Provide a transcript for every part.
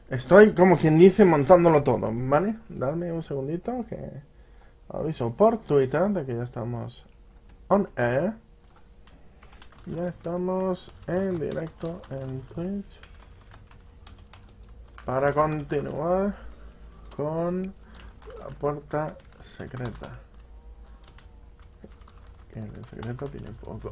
Estoy, como quien dice, montándolo todo, ¿vale? Dadme un segundito que aviso por Twitter de que ya estamos on air. Ya estamos en directo en Twitch para continuar con la puerta secreta. Que en el secreto tiene poco.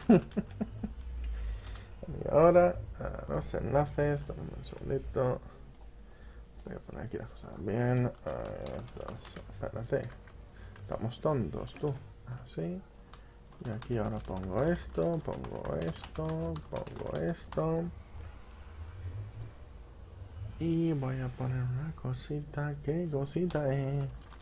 Y ahora, los enlaces, dame un segundito. Voy a poner aquí las cosas bien. Espérate. Estamos tontos, tú. Así. Y aquí ahora pongo esto, pongo esto, pongo esto. Y voy a poner una cosita. ¿Qué cosita es?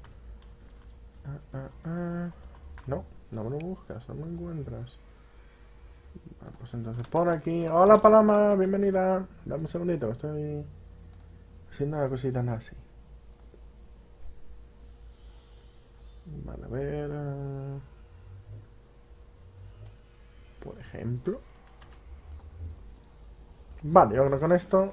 No, no me lo buscas, no me encuentras. Pues entonces por aquí. Hola Paloma, bienvenida. Dame un segundito, estoy haciendo una cosita así. Vale, a ver. Por ejemplo. Vale, yo creo que con esto.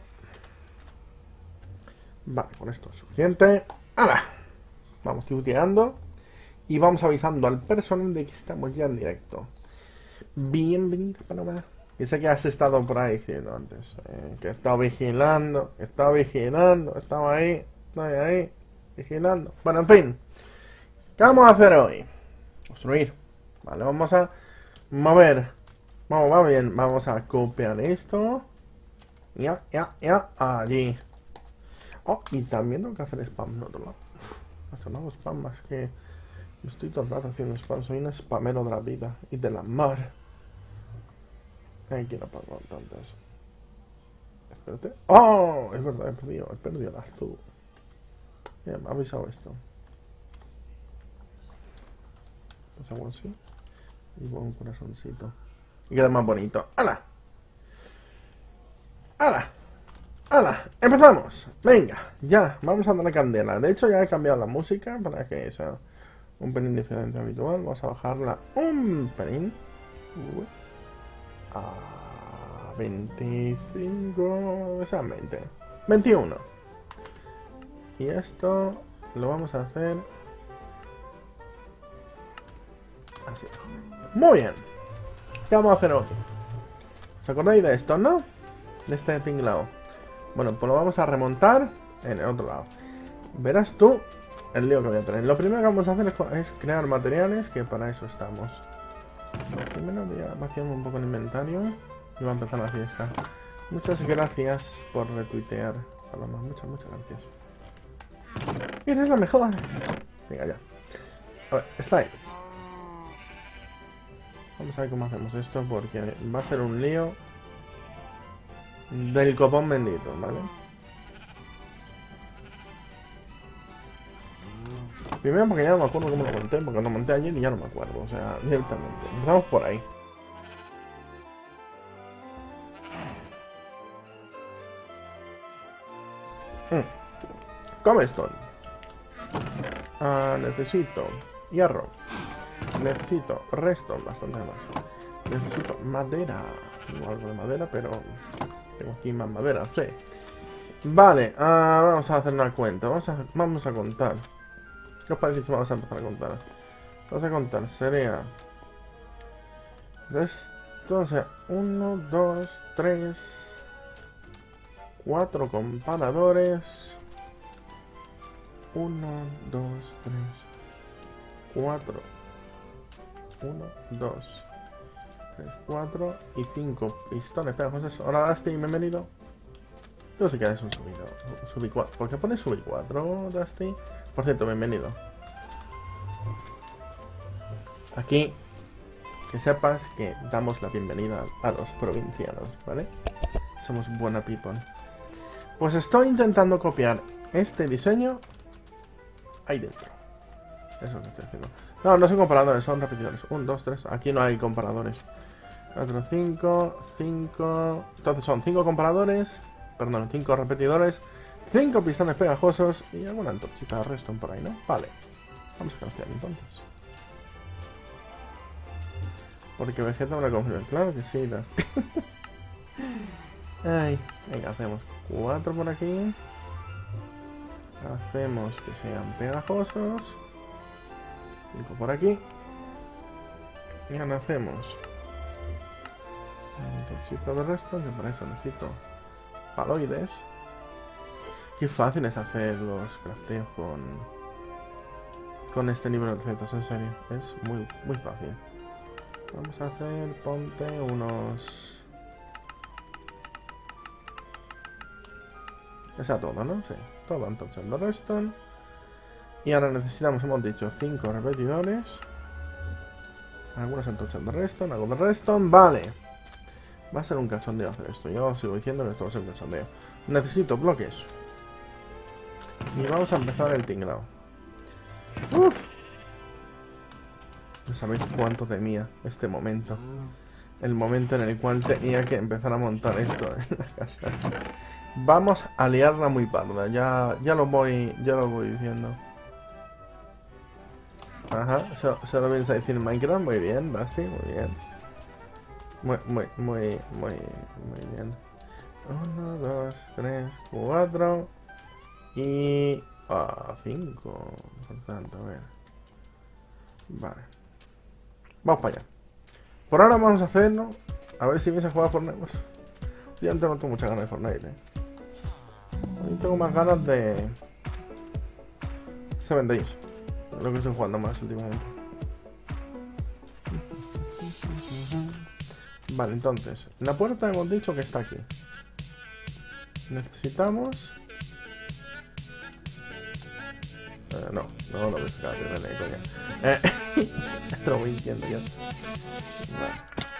Vale, con esto es suficiente. ¡Hala! Vamos tuteando. Y vamos avisando al personal de que estamos ya en directo. Bienvenido, Paloma. Y sé que has estado por ahí diciendo antes. Que he estado vigilando. Estaba ahí. Estoy ahí. Vigilando. Bueno, en fin. ¿Qué vamos a hacer hoy? Construir. Vale, vamos a mover. Va bien. Vamos a copiar esto. Ya. Allí. Oh, y también tengo que hacer spam en otro lado. No hago spam más que... Estoy todo el rato haciendo spam. Soy un spamero de la vida y de la mar. Aquí no pago tantas. Espérate. ¡Oh! Es verdad, he perdido el azul. Mira, me ha avisado esto. Pues hago así. Y pongo un corazoncito. Y queda más bonito. ¡Hala! ¡Hala! ¡Hala! ¡Empezamos! Venga, ya, vamos a darle candela. De hecho, ya he cambiado la música para que sea un pelín diferente habitual. Vamos a bajarla un pelín. A 25... O sea, 20. 21. Y esto lo vamos a hacer así. Muy bien. ¿Qué vamos a hacer hoy? ¿Os acordáis de esto, no? De este tinglado. Bueno, pues lo vamos a remontar en el otro lado. Verás tú el lío que voy a tener. Lo primero que vamos a hacer es crear materiales, que para eso estamos. Primero voy a vaciar un poco el inventario y va a empezar la fiesta. Muchas gracias por retuitear, Paloma. Muchas gracias. Eres la mejor. Venga, ya. A ver, slides. Vamos a ver cómo hacemos esto, porque va a ser un lío del copón bendito, ¿vale? Primero porque ya no me acuerdo cómo lo monté, porque lo monté ayer y ya no me acuerdo, o sea, directamente. Empezamos por ahí. Comestone. Necesito hierro. Necesito redstone, bastante más. Necesito madera. Tengo algo de madera, pero tengo aquí más madera, sí. Vale, vamos a hacer una cuenta. Vamos a contar. ¿Qué os parece si vamos a empezar a contar? Vamos a contar, sería... Esto, o sea, 1, 2, 3... 4 comparadores. 1, 2, 3... 4... 1, 2... 3, 4 y 5 pistones pegajosos. Hola Dusty, bienvenido. Yo sé que es un subido. Subí 4. ¿Por qué pones subir 4, Dusty? Por cierto, bienvenido. Aquí, que sepas que damos la bienvenida a los provincianos, ¿vale? Somos buena people. Pues estoy intentando copiar este diseño ahí dentro. Eso es lo que estoy haciendo. No, no son comparadores, son repetidores. 1, 2, 3. Aquí no hay comparadores. 4, 5, 5. Entonces son 5 comparadores. Perdón, 5 repetidores. 5 pistones pegajosos. Y alguna antorchita de redstone por ahí, ¿no? Vale. Vamos a craftear entonces. Porque Vegeta me lo confirma. Claro que sí. Ay, venga, hacemos. 4 por aquí. Hacemos que sean pegajosos. 5 por aquí. Y ahora hacemos un toquecito de resto, que para eso necesito paloides. Qué fácil es hacer los crafteos con este nivel de recetas, en serio. Es muy, muy fácil. Vamos a hacer, ponte unos... Que sea todo, ¿no? Sí, todo entonces de redstone. Y ahora necesitamos, hemos dicho, 5 repetidores. Algunos entonces de redstone, algo de redstone, vale. Va a ser un cachondeo hacer esto. Yo os sigo diciendo que esto va a ser un cachondeo. Necesito bloques. Y vamos a empezar el tinglado. Uff. No sabéis cuánto temía este momento. El momento en el cual tenía que empezar a montar esto en la casa. Vamos a liarla muy parda. Ya lo voy diciendo. Ajá, se lo piensa decir Minecraft. Muy bien, Basti, muy bien. Muy bien. 1, 2, 3, 4 y 5. Por tanto, a ver. Vale. Vamos para allá. Por ahora vamos a hacerlo. A ver si vienes a jugar Fortnite. Yo no tengo muchas ganas de Fortnite, Hoy tengo más ganas de 7 Days. Lo que estoy jugando más últimamente. Vale, entonces, la puerta hemos dicho que está aquí. Necesitamos... no lo voy a sacar de coña. Esto lo voy diciendo ya. Vale.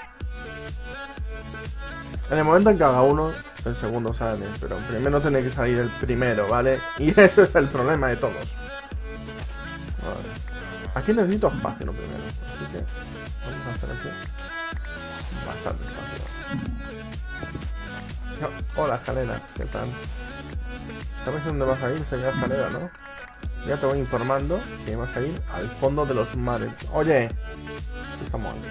En el momento en que haga uno, el segundo sale, pero primero tiene que salir el primero, ¿vale? Y eso es el problema de todos. Vale. Aquí necesito espacio lo primero, así que vamos a hacer aquí bastante espacio. No. Hola, escalera, ¿qué tal? ¿Sabes dónde vas a ir? Sería la escalera, ¿no? Ya te voy informando que vas a ir al fondo de los mares. Oye, estamos ahí.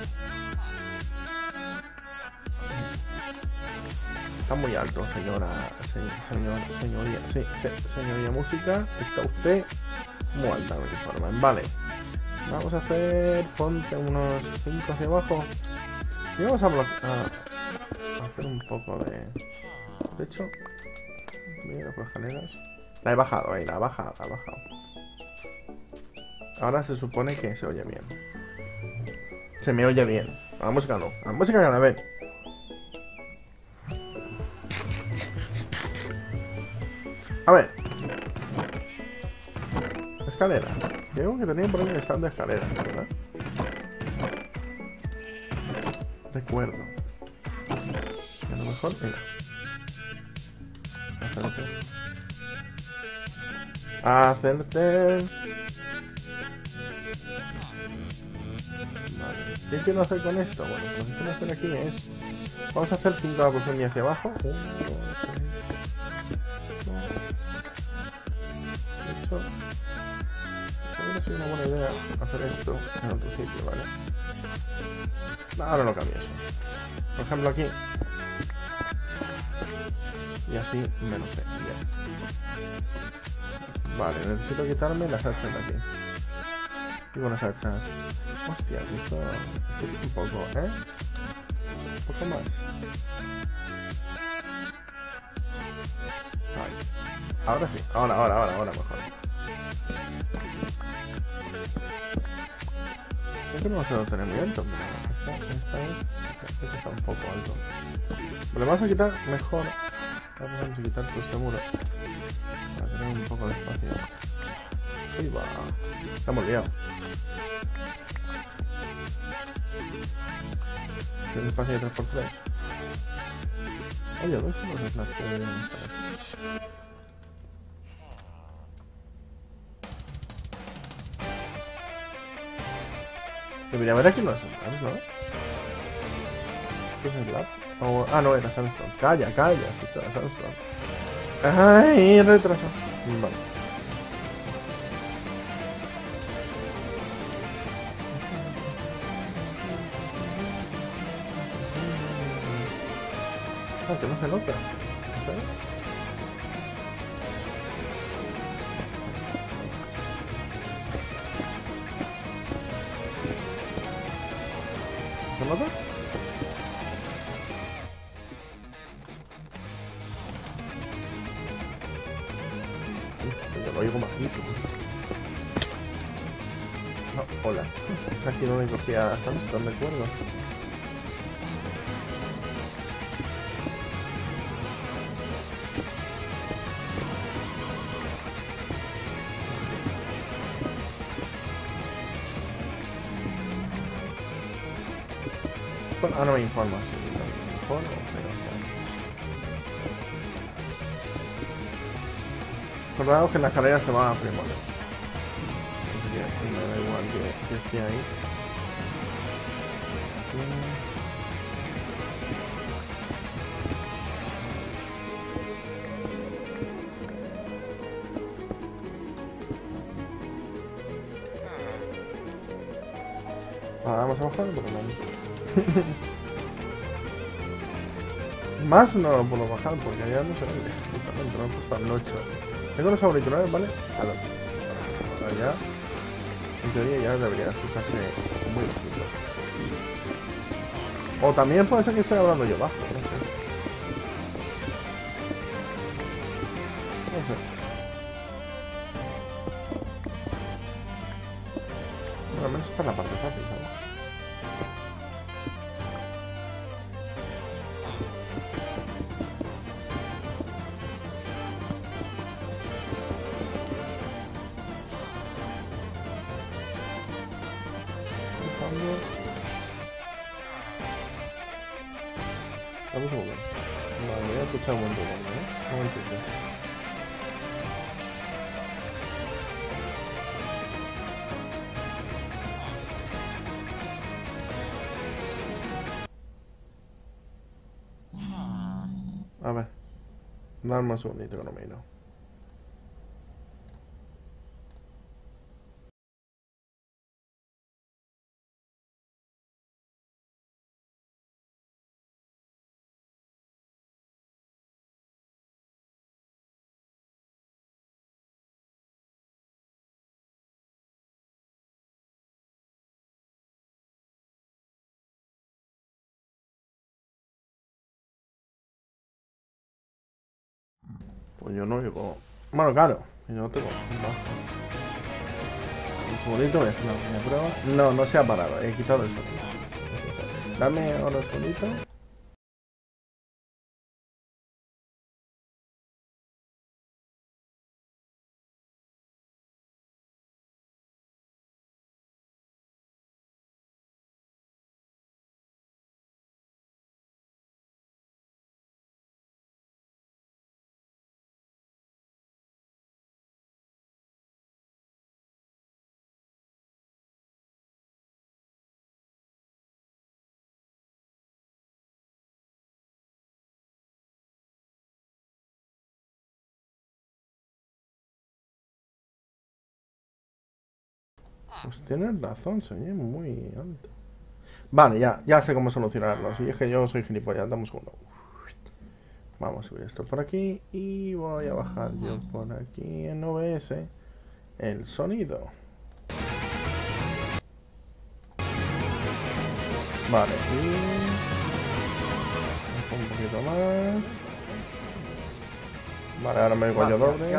Está muy alto, señoría. Sí, señoría música. Está usted muy alta, me informan. Vale. Vamos a hacer, ponte unos 5 hacia abajo. Y vamos a hacer un poco de... De hecho, mira por escaleras. La he bajado ahí, la he bajado. Ahora se supone que se oye bien. Se me oye bien. A la música no. A la música que la ven. A ver. Escalera. Creo que tenía por ahí un stand de escalera, ¿verdad? Recuerdo. A lo mejor, venga. Hacerte. Vale. ¿Qué quiero hacer con esto? Bueno, lo que quiero hacer aquí es... Vamos a hacer 5 posición y hacia abajo. 1, 2, 3. De hecho, podría ser una buena idea hacer esto en otro sitio, ¿vale? Ahora no cambia eso. Por ejemplo aquí. Y así me lo sé. Bien. Vale, necesito quitarme las hachas de aquí. Y con las hachas. Hostia, esto un poco, ¿eh? Un poco más. Vale. Ahora sí. Ahora mejor. Creo que no se lo tener muy alto, pero está un poco alto. Le vamos a quitar mejor. Vamos a quitar todo este muro. Para tener un poco de espacio. Ahí va. Estamos liados. ¿Tiene espacio de 3×3? Oye, ¿dónde están los slots que deberían estar? Debería haber aquí unos slots, ¿no? ¿Qué es el slot? No, era sandstone. Calla, esto era sandstone. Ay, retraso. Vale. Que no se nota, ¿sabes? nota? Yo lo oigo majísimo. No, hola. Aquí no me cogía Samsung, de acuerdo. Bueno, ahora me informa si me informo, pero acordaos que en las carreras se van a primorar. Me da igual que esté ahí. Ahora vamos a bajar un poco más. Más no lo puedo bajar porque ya no sé dónde. Justamente no he puesto al 8. Tengo los auriculares, ¿vale? Al 8. Ahora ya. En teoría ya debería escucharse muy bajito. O también puede ser que esté hablando yo bajo, no sé. No sé. Bueno, al menos está en la parte fácil, ¿sabes? Dame un segundo. Vale, voy a escuchar un momento, ¿eh? Un momentito. A ver. Dame un segundito que no me miro. Pues yo no oigo. Bueno, claro, yo no tengo. Un segundito, voy a hacer una pequeña prueba. No, no se ha parado, he quitado el sonido. Dame ahora un segundito. Pues tienes razón, señor, muy alto. Vale, ya sé cómo solucionarlo. Si es que yo soy gilipollas, damos uno. Vamos a subir esto por aquí y voy a bajar yo por aquí en OBS el sonido. Vale, y un poquito más. Vale, ahora me digo yo doble.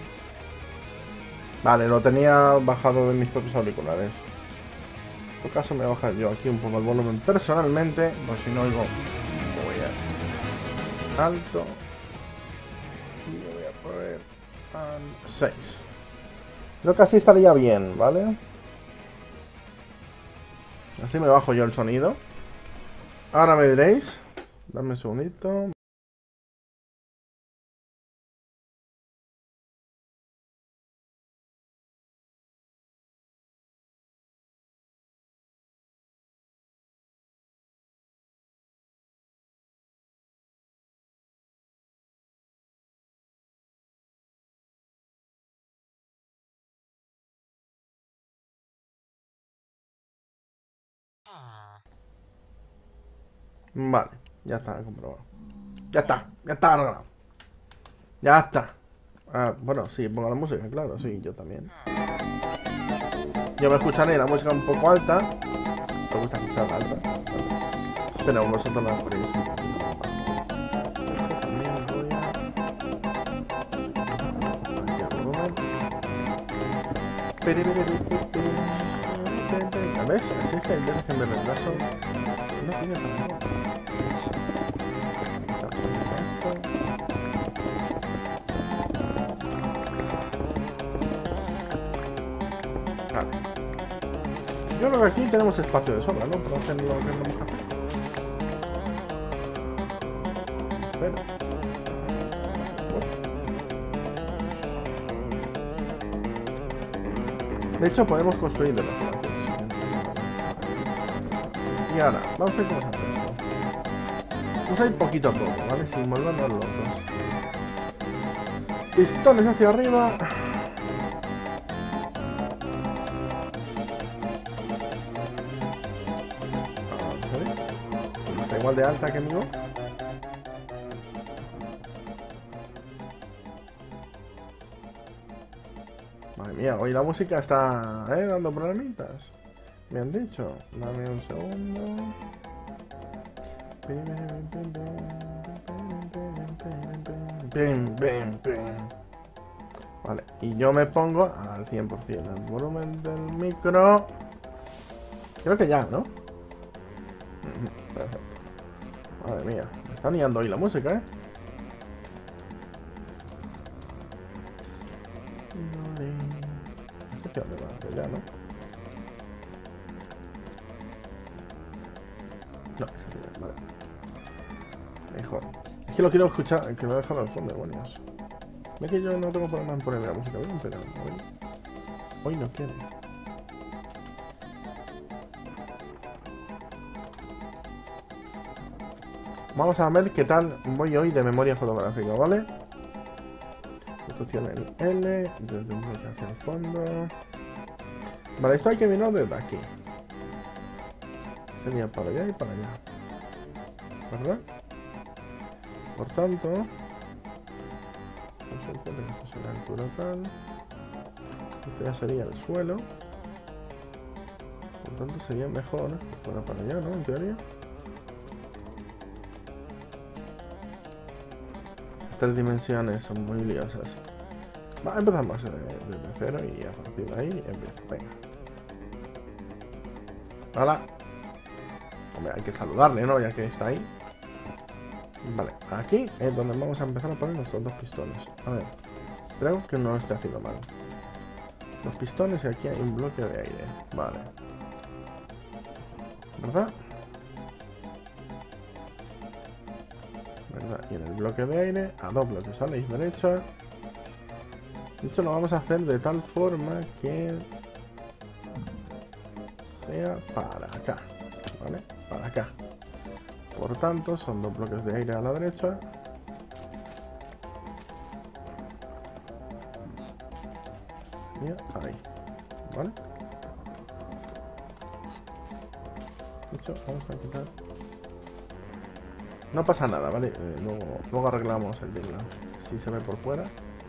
Vale, lo tenía bajado de mis propios auriculares. En tu caso me voy a bajar yo aquí un poco el volumen personalmente, por si no oigo muy alto. Y lo voy a poner al 6. Creo que así estaría bien, ¿vale? Así me bajo yo el sonido. Ahora me diréis. Dame un segundito. Vale, ya está comprobado. Ya está arreglado. Ya está. Ah, bueno, sí, pongo la música, claro, sí, yo también. Yo me escucharé la música un poco alta. Me gusta escucharla alta. Pero vosotros la ponéis. También voy a... aquí el volumen. ¿Ves? Así es que hay veces que me retraso. No tiene para nada. Esto. Vale. Yo creo que aquí tenemos espacio de sobra, ¿no? Para hacer lo que vamos a hacer. Espera. De hecho, podemos construir de los poblaciones. Y ahora, vamos a ver cómo se hace esto. Vamos a ir poquito a poco, ¿vale? Sin volvernos locos. Pistones hacia arriba. Está igual de alta que mi voz. Madre mía, hoy la música está dando problemitas. Me han dicho. Dame un segundo. Vale, y yo me pongo al 100% el volumen del micro. Creo que ya, ¿no? Perfecto. Madre mía, me está liando hoy la música, ¿eh? Ya, ¿no? No, vale. Mejor. Es que lo quiero escuchar, que me lo he dejado al fondo, demonios. Ve que yo no tengo problema en ponerme la música bien, pero hoy no quiero. Vamos a ver qué tal voy hoy de memoria fotográfica, ¿vale? Construcción en L, desde un bloque hacia el fondo. Vale, esto hay que mirar desde aquí. Sería para allá y para allá. ¿Verdad? Por tanto... esto es la altura tal. Esto ya sería el suelo. Por tanto sería mejor que fuera para allá, ¿no? En teoría. Estas dimensiones son muy liosas. Va, empezamos desde cero y a partir de ahí empiezo. Venga. Hola. Hombre, hay que saludarle, ¿no? Ya que está ahí. Vale, aquí es donde vamos a empezar a poner nuestros dos pistones. A ver, creo que no lo estoy haciendo mal. Los pistones y aquí hay un bloque de aire. Vale. ¿Verdad? ¿Verdad? Y en el bloque de aire, a dos bloques a la derecha. De hecho, lo vamos a hacer de tal forma que sea para acá. ¿Vale? Para acá. Por tanto, son dos bloques de aire a la derecha. Y ahí. ¿Vale? De hecho, vamos a quitar... No pasa nada, ¿vale? Luego arreglamos el teclado. Si se ve por fuera.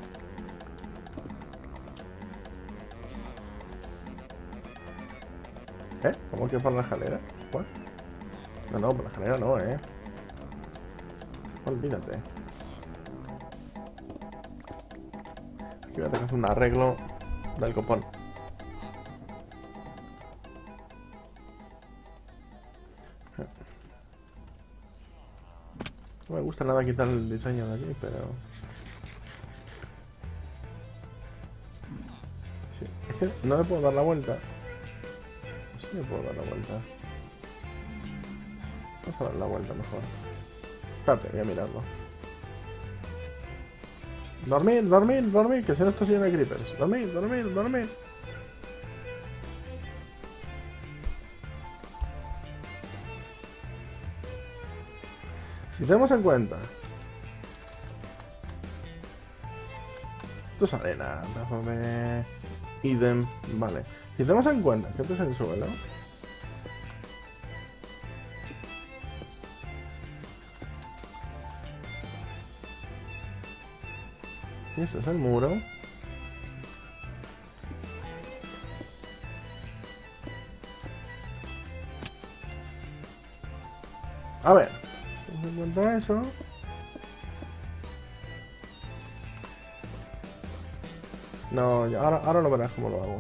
¿Cómo que por la escalera? ¿Cuál? No, por la escalera no, olvídate. Aquí voy a tener que hacer un arreglo del copón. No me gusta nada quitar el diseño de aquí, pero... sí, es que no le puedo dar la vuelta. Sí le puedo dar la vuelta. Vamos a dar la vuelta mejor. Espérate, voy a mirarlo. Dormir, que si no esto se llena de creepers. Dormir. Si tenemos en cuenta... esto es arena, déjame... idem, vale. Si tenemos en cuenta que este es el suelo... y este es el muro... A ver. Tengo en cuenta eso. No, ya, ahora lo verás cómo lo hago.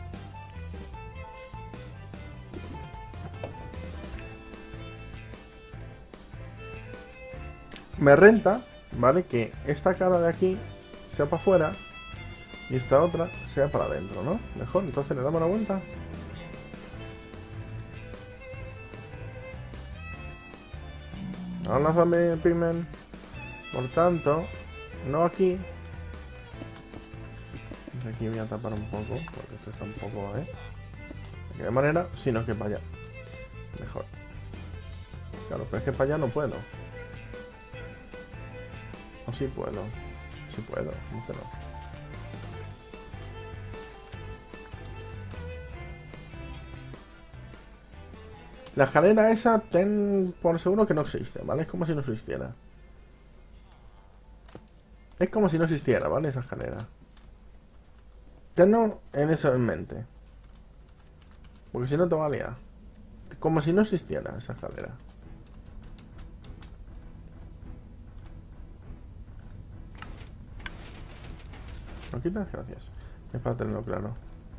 Me renta, ¿vale? Que esta cara de aquí sea para afuera y esta otra sea para adentro, ¿no? Mejor, entonces le damos la vuelta. Ahora lánzame pigment. Por tanto, no aquí. Aquí voy a tapar un poco, porque esto está un poco, ¿eh? De qué manera, sino que para allá. Mejor. Claro, pero es que para allá no puedo. O sí puedo. Sí puedo, ¿cómo que no? La escalera esa, ten por seguro que no existe, ¿vale? Es como si no existiera. Es como si no existiera, ¿vale? Esa escalera. Tenlo en eso en mente. Porque si no te va a liar. Como si no existiera esa escalera. ¿Lo quitas? Gracias. Es para tenerlo claro.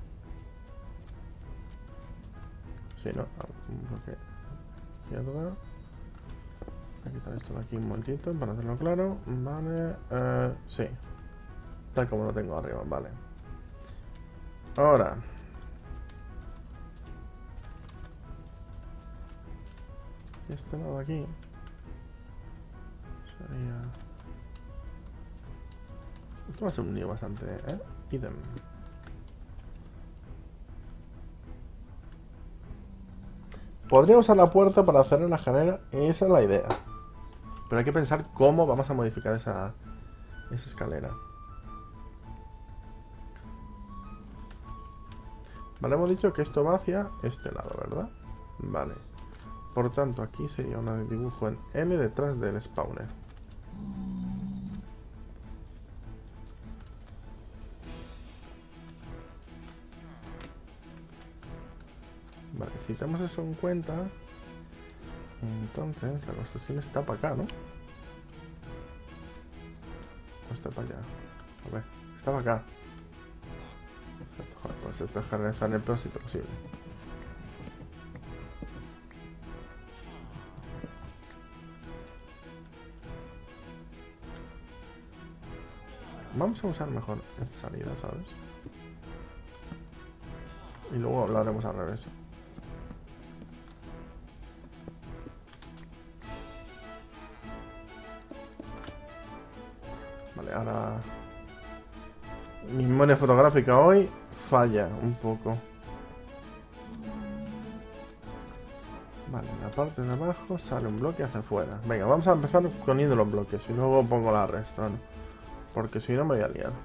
Sí, ¿no? Porque izquierda. Voy a quitar esto de aquí un momentito para hacerlo claro. Vale. Sí. Tal como lo tengo arriba, vale. Ahora. Este lado de aquí. Sería... Esto va a ser un lío bastante, ¿eh? Idem. Podría usar la puerta para hacer la escalera. Esa es la idea. Pero hay que pensar cómo vamos a modificar esa escalera. Vale, hemos dicho que esto va hacia este lado, ¿verdad? Vale. Por tanto, aquí sería un dibujo en N detrás del spawner. Vale, si tenemos eso en cuenta, entonces la construcción está para acá, ¿no? O está para allá. A ver, está para acá. Joder, pues esta escalera está en el peor sitio posible. Vamos a usar mejor esta salida, ¿sabes? Y luego lo haremos al revés. Vale, ahora... Mi memoria fotográfica hoy falla un poco. Vale, en la parte de abajo sale un bloque hacia afuera. Venga, vamos a empezar poniendo los bloques y luego pongo la resta, ¿no? Porque si no me voy a liar.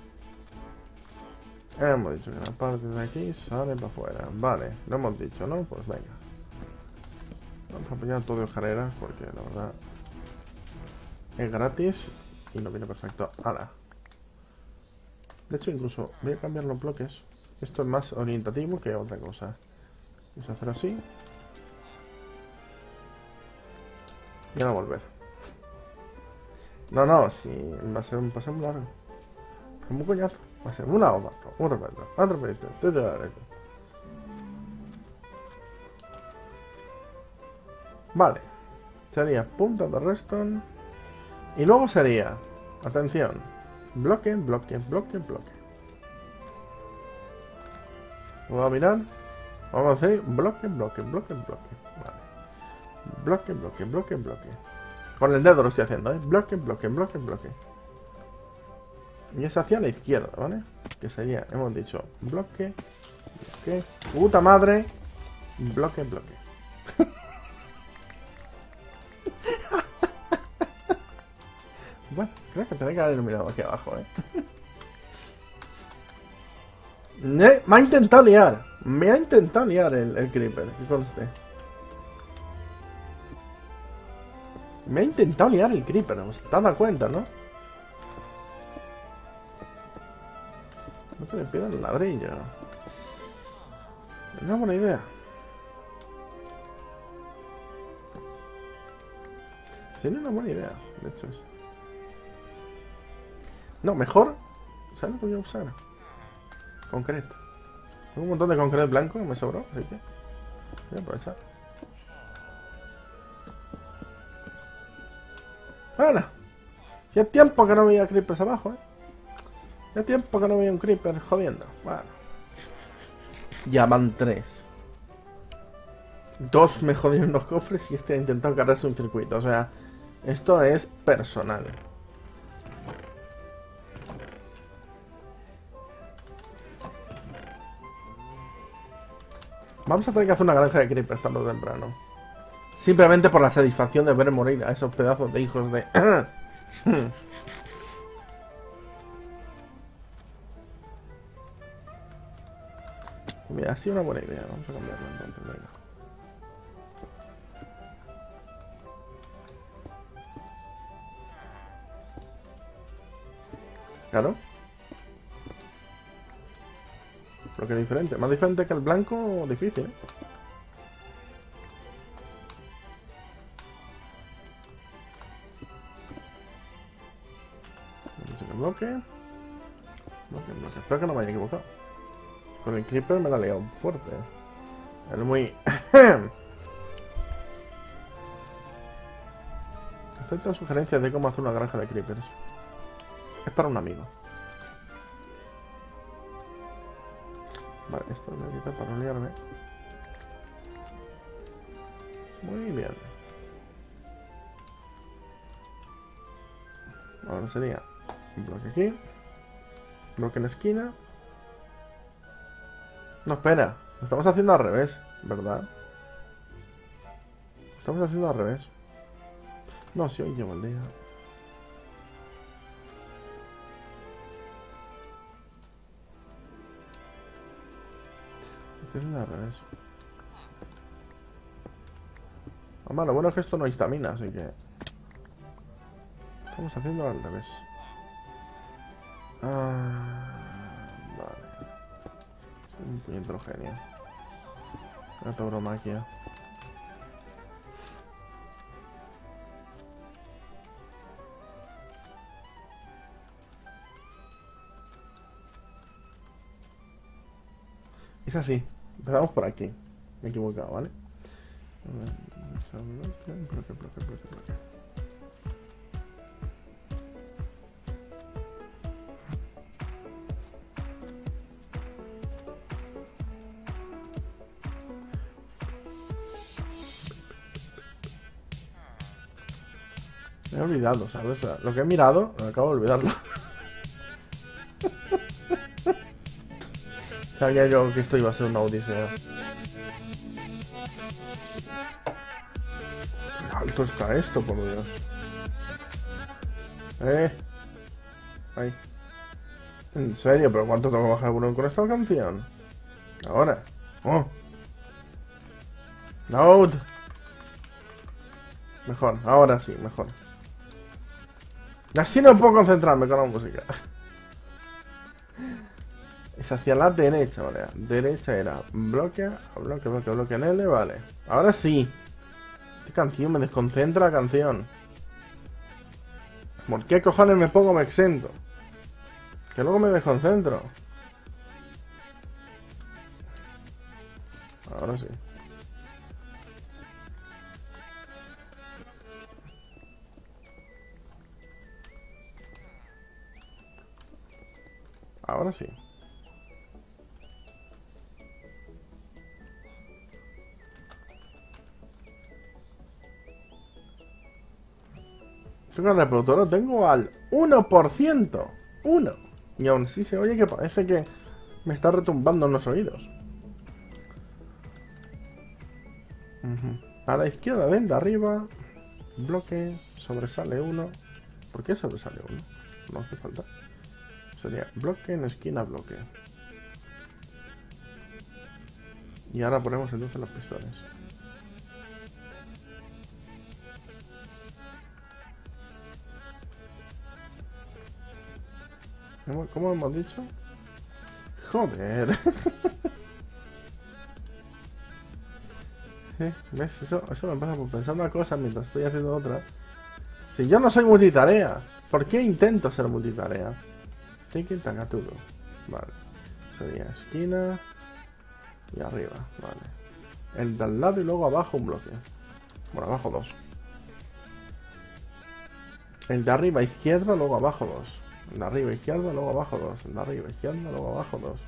Hemos dicho que la parte de aquí sale para afuera. Vale, lo hemos dicho, ¿no? Pues venga. Vamos a apoyar todo de escaleras porque la verdad es gratis y nos viene perfecto. ¡Hala! De hecho, incluso voy a cambiar los bloques. Esto es más orientativo que otra cosa. Vamos a hacer así. Y ahora volver. No, si va a ser un paseo muy largo. Es muy coñazo. Va a ser una o otro pedro, otro pedito, desde la derecha. Vale. Sería punta de redstone. Y luego sería, atención, bloque, bloque, bloque, bloque. Voy a mirar. Vamos a hacer bloque, bloque, bloque, bloque. Vale. Bloque, bloque, bloque, bloque. Con el dedo lo estoy haciendo, ¿eh? Bloque, bloque, bloque, bloque. Y es hacia la izquierda, ¿vale? Que sería, hemos dicho, bloque, bloque. ¡Puta madre! Bloque, bloque. Bueno, creo que tendré que haber iluminado aquí abajo, ¿eh? Me ha intentado liar. Me ha intentado liar el creeper, que conste. Me ha intentado liar el creeper, ¿os te has dado cuenta, no? No que me pidan el ladrillo. Es una buena idea. Sería una buena idea, de hecho es. No, mejor. ¿Sabes lo que voy a usar? Concreto. Tengo un montón de concreto blanco que me sobró, así que voy a aprovechar. ¡Hala! Ya tiempo que no veía creepers abajo, Ya tiempo que no veía un creeper jodiendo. Bueno. Ya van 3. 2 me jodieron los cofres y este ha intentado cargarse un circuito. O sea, esto es personal. Vamos a tener que hacer una granja de creepers tarde o temprano. Simplemente por la satisfacción de ver morir a esos pedazos de hijos de... Mira, ha sido una buena idea. Vamos a cambiarlo entonces, venga. Claro. Pero que diferente. Más diferente que el blanco, difícil, ¿eh? Bloque. Espero que no me haya equivocado. Con el creeper me la he liado fuerte. Es muy... Aceptan sugerencias de cómo hacer una granja de creepers. Es para un amigo. Vale, esto lo voy a quitar para no liarme. Muy bien. Ahora sería un bloque aquí. Bloque en la esquina. No, espera. Lo estamos haciendo al revés, ¿verdad? Lo estamos haciendo al revés. No, si hoy llevo el día. Estoy haciendo al revés. Además, lo bueno es que esto no histamina, así que... Estamos haciendo al revés. Vale. Soy un puñetero genio. Una tauromaquia. Es así. Empezamos por aquí. Me he equivocado, ¿vale? Bloque. Me he olvidado, ¿sabes? O sea, lo que he mirado, me acabo de olvidarlo. Sabía yo que esto iba a ser una odisea. Qué alto está esto, por Dios. Ay. ¿En serio? ¿Pero cuánto tengo que bajar uno con esta canción? Ahora. Oh. Load. Mejor, ahora sí, mejor. Así no puedo concentrarme con la música. Es hacia la derecha, vale. Derecha era bloque en L, vale. Ahora sí. Esta canción me desconcentra la canción. ¿Por qué cojones me pongo me exento? Que luego me desconcentro. Ahora sí. Ahora sí. Yo con el reproductor lo tengo al 1%. 1. Y aún así se oye que parece que me está retumbando en los oídos. A la izquierda, dentro, arriba. Bloque. Sobresale 1. ¿Por qué sobresale 1? No hace falta. Sería bloque en esquina, bloque. Y ahora ponemos entonces los pistones. ¿Cómo hemos dicho? Joder. ¿Ves? Eso me pasa por pensar una cosa mientras estoy haciendo otra. Si yo no soy multitarea, ¿por qué intento ser multitarea? Tiki taka todo. Vale. Sería esquina y arriba. Vale. El de al lado y luego abajo un bloque. Bueno, abajo dos. El de arriba izquierda, luego abajo dos. El de arriba izquierda, luego abajo dos. El de arriba izquierda, luego abajo dos.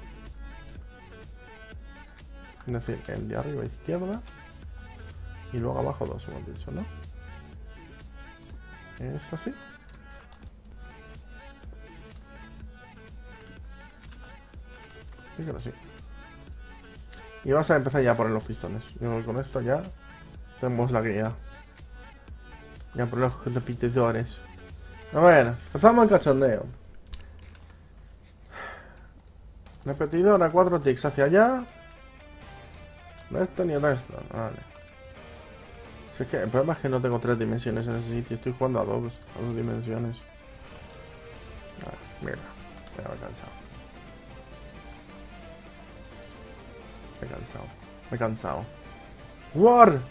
Es decir, el de arriba izquierda y luego abajo dos, hemos dicho, ¿no? ¿Es así? Sí que sí. Y vamos a empezar ya a poner los pistones. Yo con esto ya tenemos la guía. Ya por los repetidores. A ver, empezamos el cachondeo. Repetidor a 4 ticks hacia allá. Esto ni resto, vale. Si es que el problema es que no tengo 3 dimensiones en ese sitio. Estoy jugando a dos dimensiones. Vale, mira, ya me he cansado. Me he cansado. ¡War!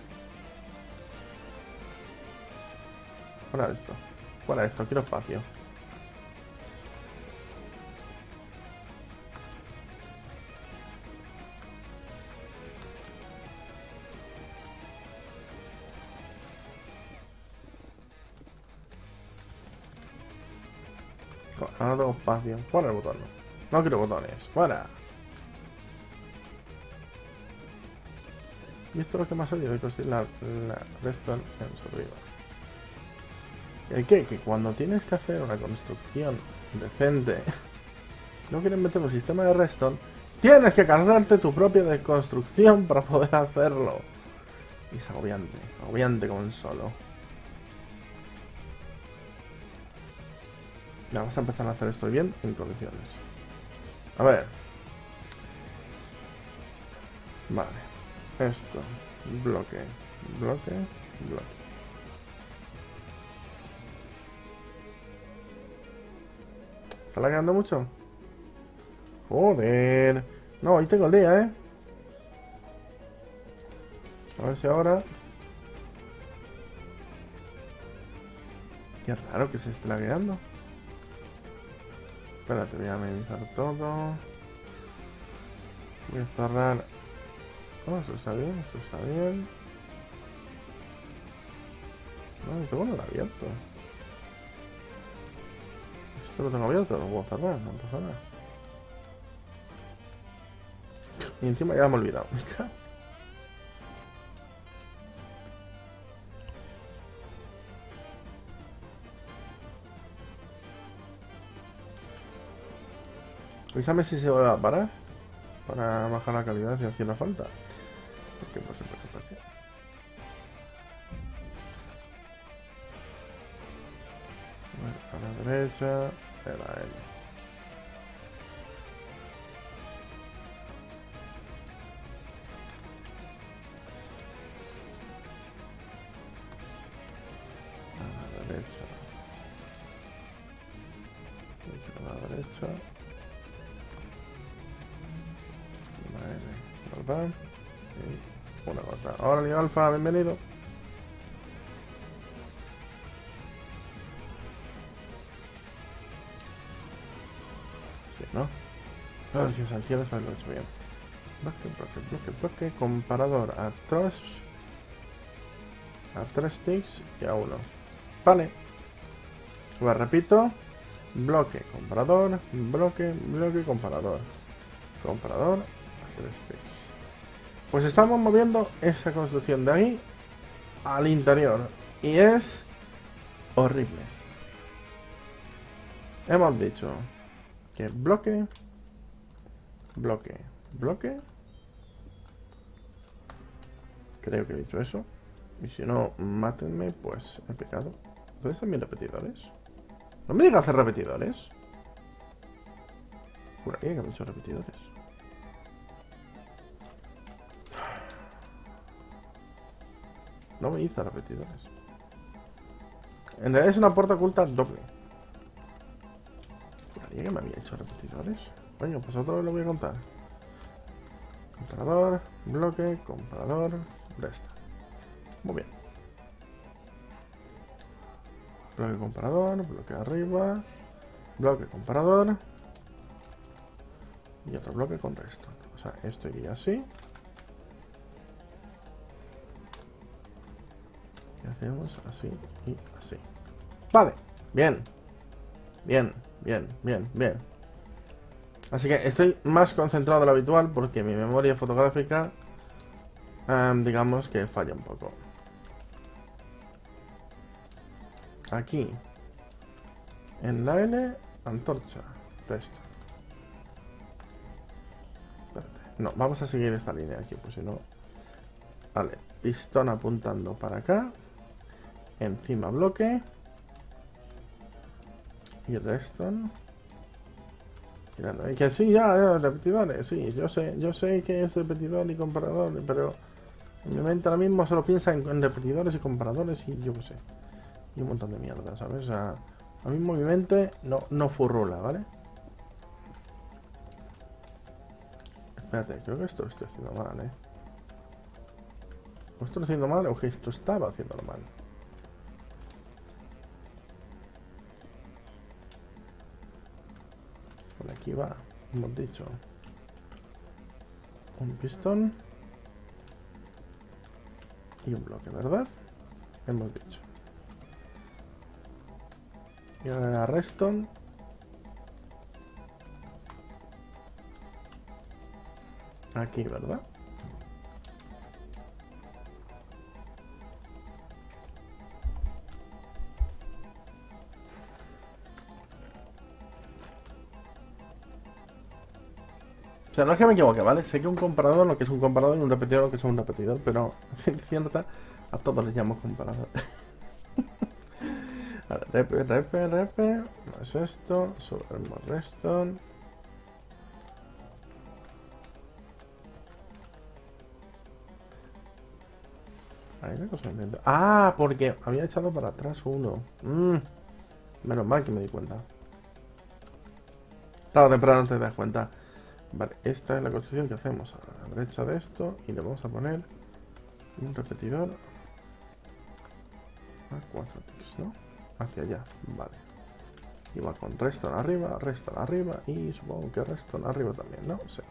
Fuera de esto, quiero espacio. Ahora no tengo espacio. Fuera el botón. No quiero botones. Fuera. Y esto es lo que me ha salido de construir la redstone en Survivor. ¿El qué? Que cuando tienes que hacer una construcción decente, no quieres meter un sistema de redstone, tienes que cargarte tu propia construcción para poder hacerlo. Y es agobiante como un solo. Ya, vamos a empezar a hacer esto bien en condiciones. A ver. Vale. Esto, bloque. ¿Está lagueando mucho? Joder. No, hoy tengo el día, ¿eh? A ver si ahora... Qué raro que se esté lagueando. Espérate, voy a minimizar todo. Voy a cerrar... No, esto está bien. No, tengo nada abierto. Esto lo tengo abierto, lo puedo cerrar, no pasa nada. Y encima ya me he olvidado. Avísame si se va a parar para bajar la calidad si hacía falta. ¿Por qué? A la derecha, era él. A la derecha. A la derecha. Vale, y una cosa. Hola, Alfa, bienvenido. Sí, ¿no? Gracias al cielo, eso lo he hecho bien. Bloque, comparador a 3 ticks y a 1. Vale. Pues repito. Bloque, comparador, bloque, comparador. Comparador a 3 ticks. Pues estamos moviendo esa construcción de ahí al interior. Y es horrible. Hemos dicho que bloque. Creo que he dicho eso. Y si no, mátenme, pues he pecado. ¿Dónde están mis repetidores? ¿No me digan hacer repetidores? Juraría que me he hecho repetidores. No me hizo repetidores. En realidad es una puerta oculta doble. Juraría que me había hecho repetidores. Coño, pues otra vez lo voy a contar. Comparador, bloque, comparador, resta. Muy bien. Bloque comparador, bloque arriba, bloque comparador y otro bloque con resto. O sea, esto iría así. Y hacemos así y así. Vale, bien. Bien, bien, bien, bien. Así que estoy más concentrado de lo habitual porque mi memoria fotográfica, digamos que falla un poco. Aquí, en la L, antorcha, resto. Espérate. No, vamos a seguir esta línea aquí, pues si no... Vale, pistón apuntando para acá. Encima bloque. Y redstone. Y que sí, ya, repetidores, sí, yo sé que es repetidor y comparador, pero en mi mente ahora mismo solo piensa en repetidores y comparadores y yo qué sé. Y un montón de mierda, ¿sabes? O sea, ahora mismo mi mente no furrula, ¿vale? Espérate, creo que esto lo estoy haciendo mal, ¿eh? ¿O esto lo estoy haciendo mal o que esto estaba haciéndolo mal? Por aquí va, hemos dicho. Un pistón. Y un bloque, ¿verdad? Hemos dicho. Y ahora redstone. Aquí, ¿verdad? O sea, no es que me equivoque, ¿vale? Sé que un comparador lo que es un comparador y un repetidor lo que es un repetidor, pero cierta a todos les llamo comparador. A ver, repe, no es esto, subimos redstone. Ahí la cosa intento. Ah, porque había echado para atrás uno. Menos mal que me di cuenta. Tarde o temprano te das cuenta. Vale, esta es la construcción que hacemos a la derecha de esto y le vamos a poner un repetidor a 4 ticks, ¿no? Hacia allá, vale. Y va con redstone arriba y supongo que redstone arriba también, ¿no? Sí.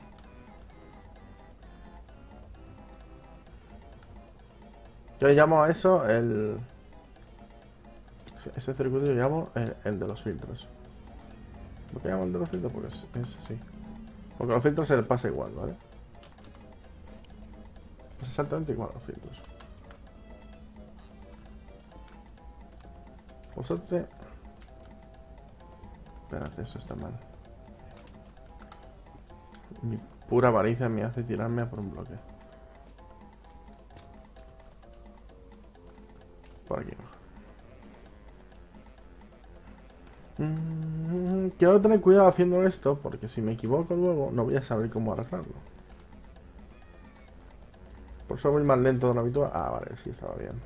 Yo llamo a eso el... Ese circuito yo llamo el de los filtros. ¿Por qué llamo el de los filtros? Porque es así. Porque a los filtros se les pasa igual, ¿vale? Es exactamente igual a los filtros. Vosotros... Espérate, eso está mal. Mi pura avaricia me hace tirarme a por un bloque. Por aquí abajo. Quiero tener cuidado haciendo esto porque si me equivoco luego no voy a saber cómo arreglarlo. Por eso voy más lento de lo habitual. Ah, vale, sí estaba bien.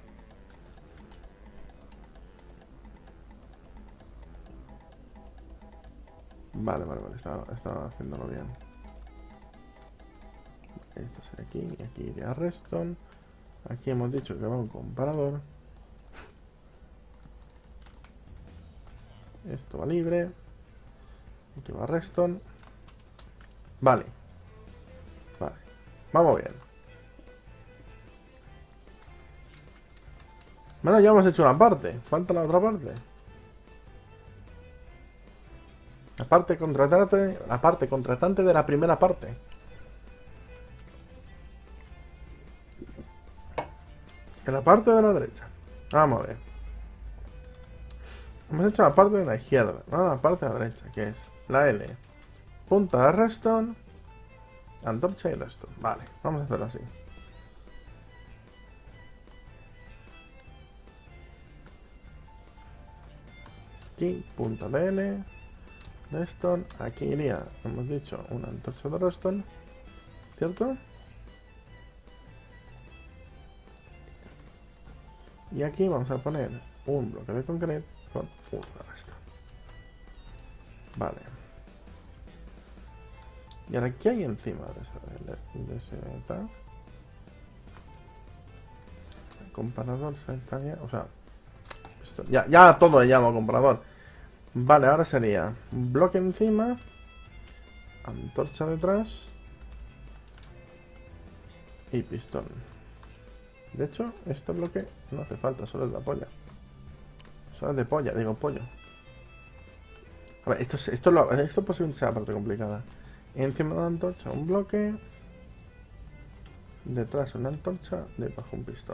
Vale, estaba haciéndolo bien. Esto será aquí, y aquí iría redstone. Aquí hemos dicho que va un comparador. Esto va libre. Aquí va redstone. Vale. Vale. Vamos bien. Bueno, ya hemos hecho una parte. Falta la otra parte. La parte contratante de la primera parte. En la parte de la derecha. Vamos a ver. Hemos hecho la parte de la izquierda, no la parte de la derecha, que es la L. Punta de redstone. Antorcha y redstone. Vale, vamos a hacerlo así. Aquí, punta de L. Redstone. Aquí iría, hemos dicho, una antorcha de redstone. ¿Cierto? Y aquí vamos a poner un bloque de concreto con uno de redstone. Vale. Y ahora, ¿qué hay encima de ese tag? El comparador se está bien, o sea, Esto, ya todo le llamo comprador. Vale, ahora sería un bloque encima, antorcha detrás y pistón. De hecho, este bloque no hace falta, solo es la polla. Solo es de polla, digo pollo. A ver, esto posiblemente sea la parte complicada. Encima de la antorcha un bloque, detrás una antorcha, debajo un pistón.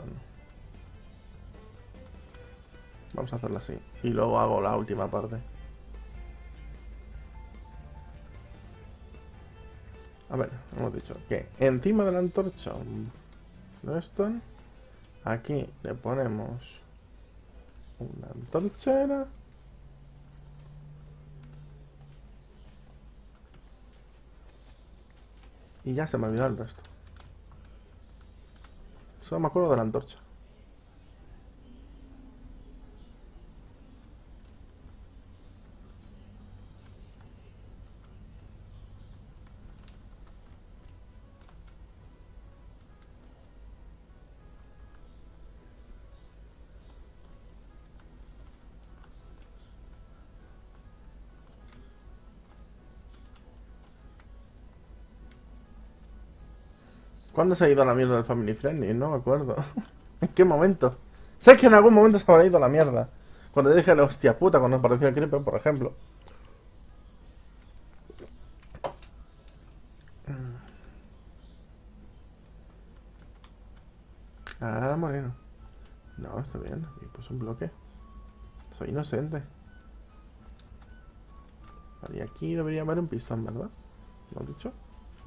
Vamos a hacerlo así. Y luego hago la última parte. A ver, hemos dicho que encima de la antorcha un redstone. Aquí le ponemos una antorchera. Y ya se me ha olvidado el resto. Solo me acuerdo de la antorcha. ¿Cuándo se ha ido a la mierda del Family Friendly? No me acuerdo. ¿En qué momento? Sé que en algún momento se habrá ido a la mierda. Cuando dije la hostia puta, cuando apareció el Creeper, por ejemplo. Ah, moreno. No, está bien. Y pues un bloque. Soy inocente. Vale, y aquí debería haber un pistón, ¿verdad? ¿Lo has dicho?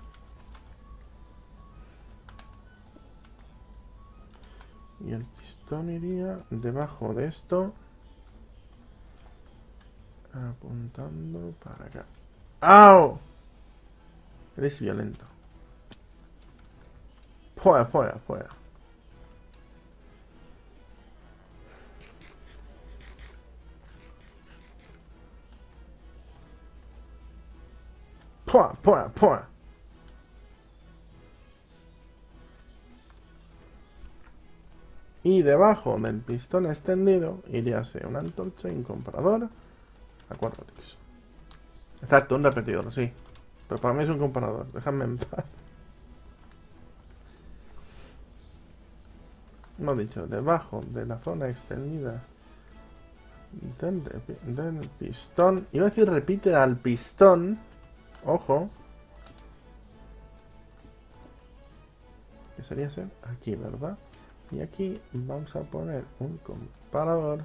Y el pistón iría debajo de esto. Apuntando para acá. ¡Au! Eres violento. Fuera, fuera, fuera. ¡Pua, pua, pua! Y debajo del pistón extendido iríase una antorcha y un comparador a 4 ticks. Exacto, un repetidor, sí. Pero para mí es un comparador, déjame en paz. Hemos dicho, debajo de la zona extendida del pistón. Iba a decir repite al pistón. Ojo. Que sería ser aquí, ¿verdad? Y aquí vamos a poner un comparador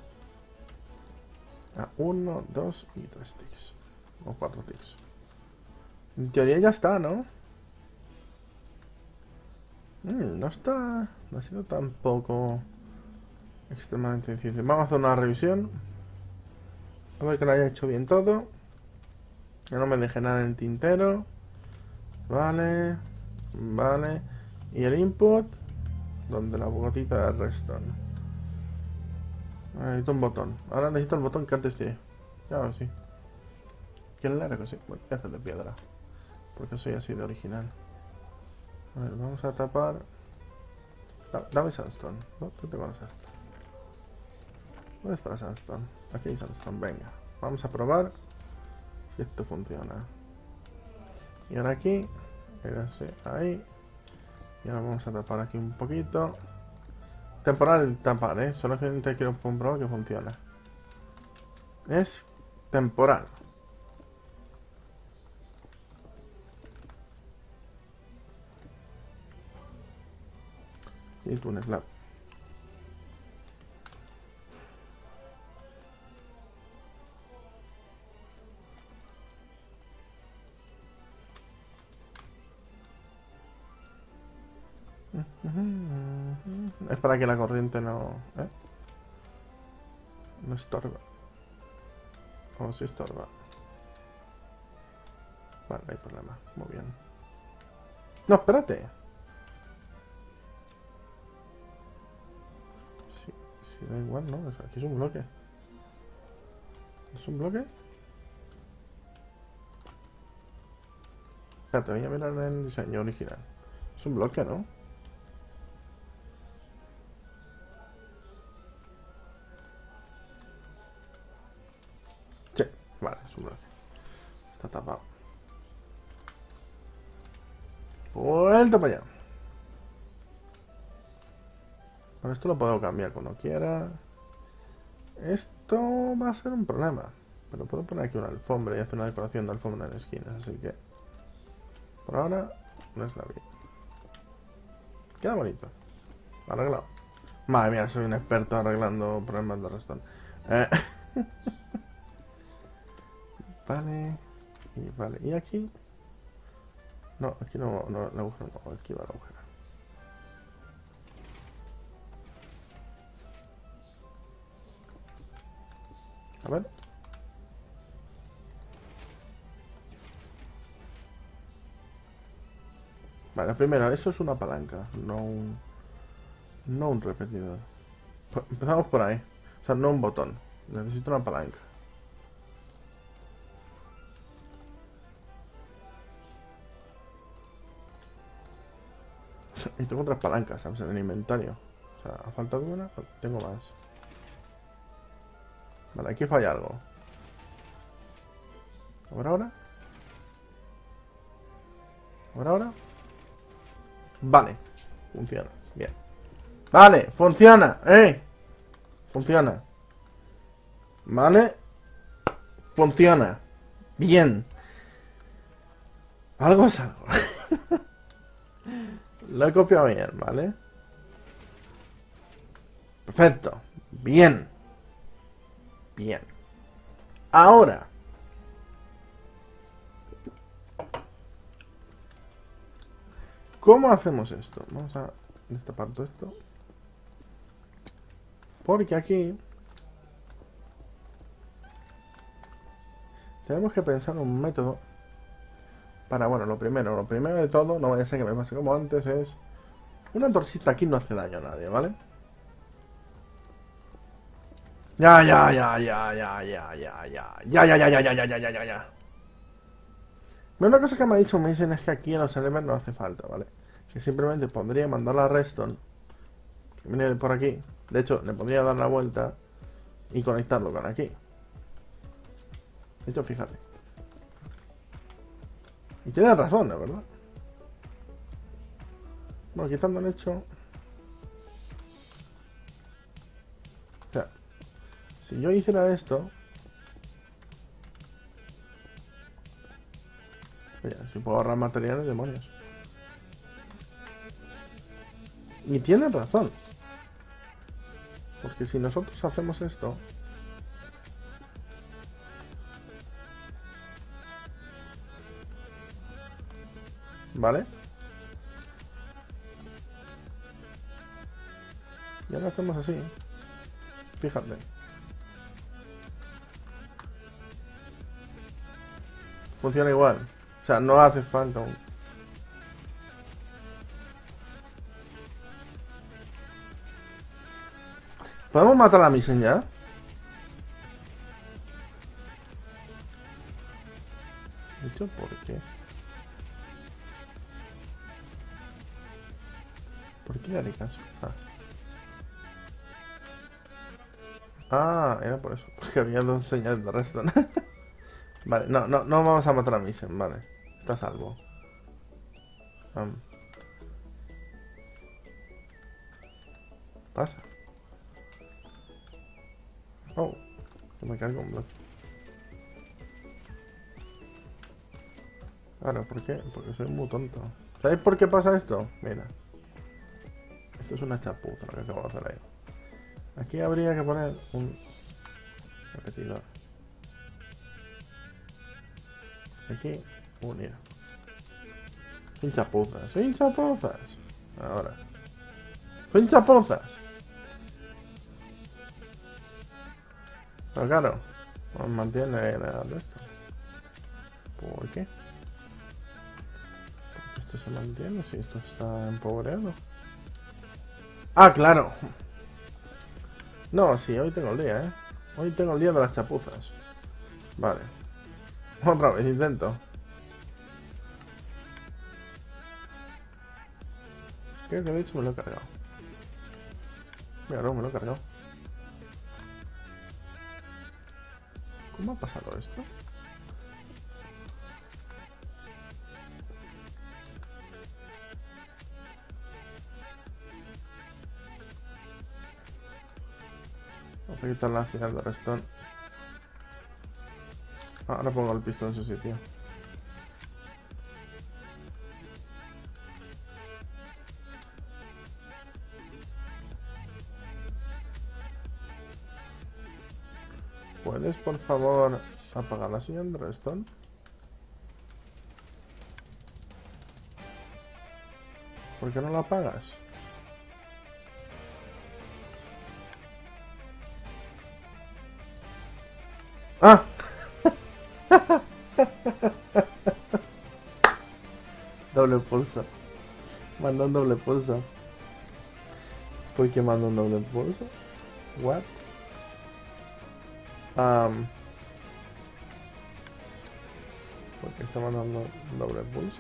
a 1, 2 y 3 ticks. O 4 ticks. En teoría ya está, ¿no? No está... No ha sido tampoco extremadamente difícil. Vamos a hacer una revisión. A ver que lo haya hecho bien todo. Que no me deje nada en el tintero. Vale. Vale. Y el input. Donde la gotita de redstone. Necesito un botón. Ahora necesito el botón que antes tiré. Ya, sí. Qué largo, sí. Bueno, voy a hacer de piedra. Porque soy así de original. A ver, vamos a tapar. Dame sandstone. No, tú te conoces esto. ¿Dónde está la sandstone? Aquí hay sandstone, venga. Vamos a probar si esto funciona. Y ahora aquí. Ahí. Y ahora vamos a tapar aquí un poquito. Temporal tapar, solo que te quiero comprobar que funciona. Es temporal. Y tú un slab. Es para que la corriente no estorba. O si estorba. Vale, no hay problema. Muy bien. No, espérate. Si da igual, ¿no? Aquí es un bloque. ¿Es un bloque? Espérate, voy a mirar el diseño original. Es un bloque, ¿no? Está tapado. Vuelta para allá. Bueno, esto lo puedo cambiar cuando quiera. Esto va a ser un problema. Pero puedo poner aquí una alfombra y hacer una decoración de alfombra en esquinas. Así que por ahora no está bien. Queda bonito. Arreglado. Madre mía, soy un experto arreglando problemas de Redstone. Vale. Y vale. ¿Y aquí? No, aquí no, el agujero no. Aquí va el agujero. A ver. Vale, primero, eso es una palanca, no un repetidor. Empezamos por ahí. O sea, no un botón. Necesito una palanca. Y tengo otras palancas, ¿sabes? En el inventario. O sea, a falta de una, tengo más. Vale, aquí falla algo. A ver ahora. A ver ahora. Vale. Funciona. Bien. Vale, funciona. Funciona. Vale. Funciona. Bien. Algo es algo. Lo he copiado bien, ¿vale? Perfecto. Bien. Bien. Ahora. ¿Cómo hacemos esto? Vamos a destapar todo esto. Porque aquí tenemos que pensar un método para, bueno, lo primero de todo, no vaya a ser que me pase como antes, es una torchita aquí no hace daño a nadie, ¿vale? Ya. Una cosa que me ha dicho Mason es que aquí en los elements no hace falta, ¿vale? Que simplemente pondría mandar a Redstone, que viene por aquí. De hecho, le podría dar la vuelta y conectarlo con aquí. De hecho, fíjate. Y tiene razón, de verdad. Bueno, quitando el hecho. O sea, si yo hiciera esto. Oye, si puedo ahorrar materiales, demonios. Y tiene razón. Porque si nosotros hacemos esto. ¿Vale? Ya lo hacemos así. Fíjate. Funciona igual. O sea, no hace falta un... ¿Podemos matar a la misión ya? De hecho, ¿por qué? ¿Por qué le haré caso? Era por eso. Porque había dos señales de Redstone. Vale, no vamos a matar a Misen, vale. Está a salvo. Pasa. Oh, que me cargo un bloque. Claro, ¿por qué? Porque soy muy tonto. ¿Sabéis por qué pasa esto? Mira. Esto es una chapuza lo que acabo de hacer ahí. Aquí habría que poner un repetidor. Aquí, unir. Sin chapuzas, sin chapuzas. Ahora. Sin chapuzas. Pero claro, nos mantiene de esto. ¿Por qué? Porque esto se mantiene si esto está empobreado. ¡Ah, claro! No, sí, hoy tengo el día, ¿eh? Hoy tengo el día de las chapuzas. Vale. Otra vez intento. Creo que de hecho me lo he cargado. Mira, no, me lo he cargado. ¿Cómo ha pasado esto? a quitar la señal de redstone. Ahora pongo el pistón en su sitio. ¿Puedes, por favor, apagar la señal de redstone? ¿Por qué no la apagas? ¡Ah! Doble pulso. Manda un doble pulso. ¿Por qué manda un doble pulso? What? ¿Por qué está mandando un doble pulso?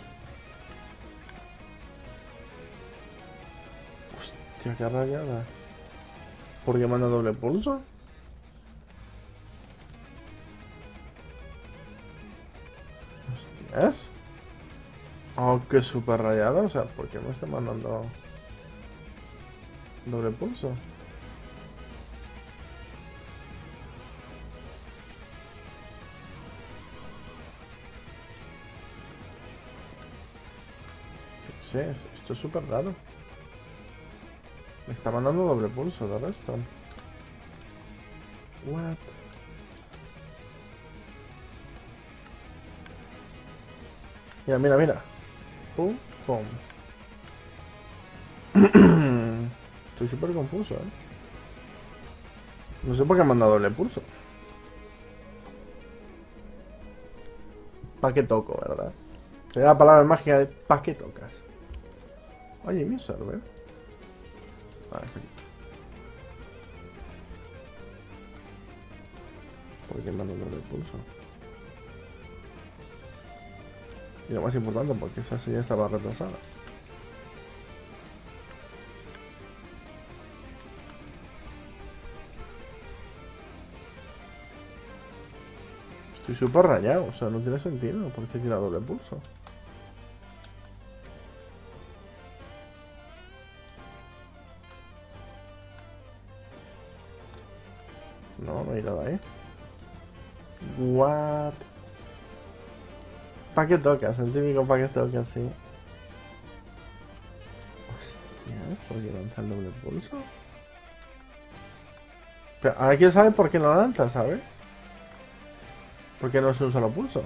Hostia, qué rayada. ¿Por qué manda doble pulso? Hostias. Oh, qué super rayada. O sea, ¿por qué me está mandando doble pulso? Sí, esto es súper raro. Me está mandando doble pulso de resto. What? Mira, mira, mira. Pum, pum. Estoy súper confuso, No sé por qué me han dado doble pulso. ¿Pa' qué toco, verdad? Sería la palabra mágica de ¿pa' qué tocas? Oye, mi server. Vale, ¿por qué me han dado doble pulso? Y lo más importante, porque esa silla estaba retrasada. Estoy súper rayado, o sea, no tiene sentido. ¿Por qué tira doble pulso? No, no hay nada ahí. What? ¿Pa' qué tocas? El típico ¿pa' qué tocas? Sí. Hostia, ¿por qué lanza el doble pulso? Pero ahora quiero saber por qué lo lanza, ¿sabes? ¿Por qué no es un solo pulso?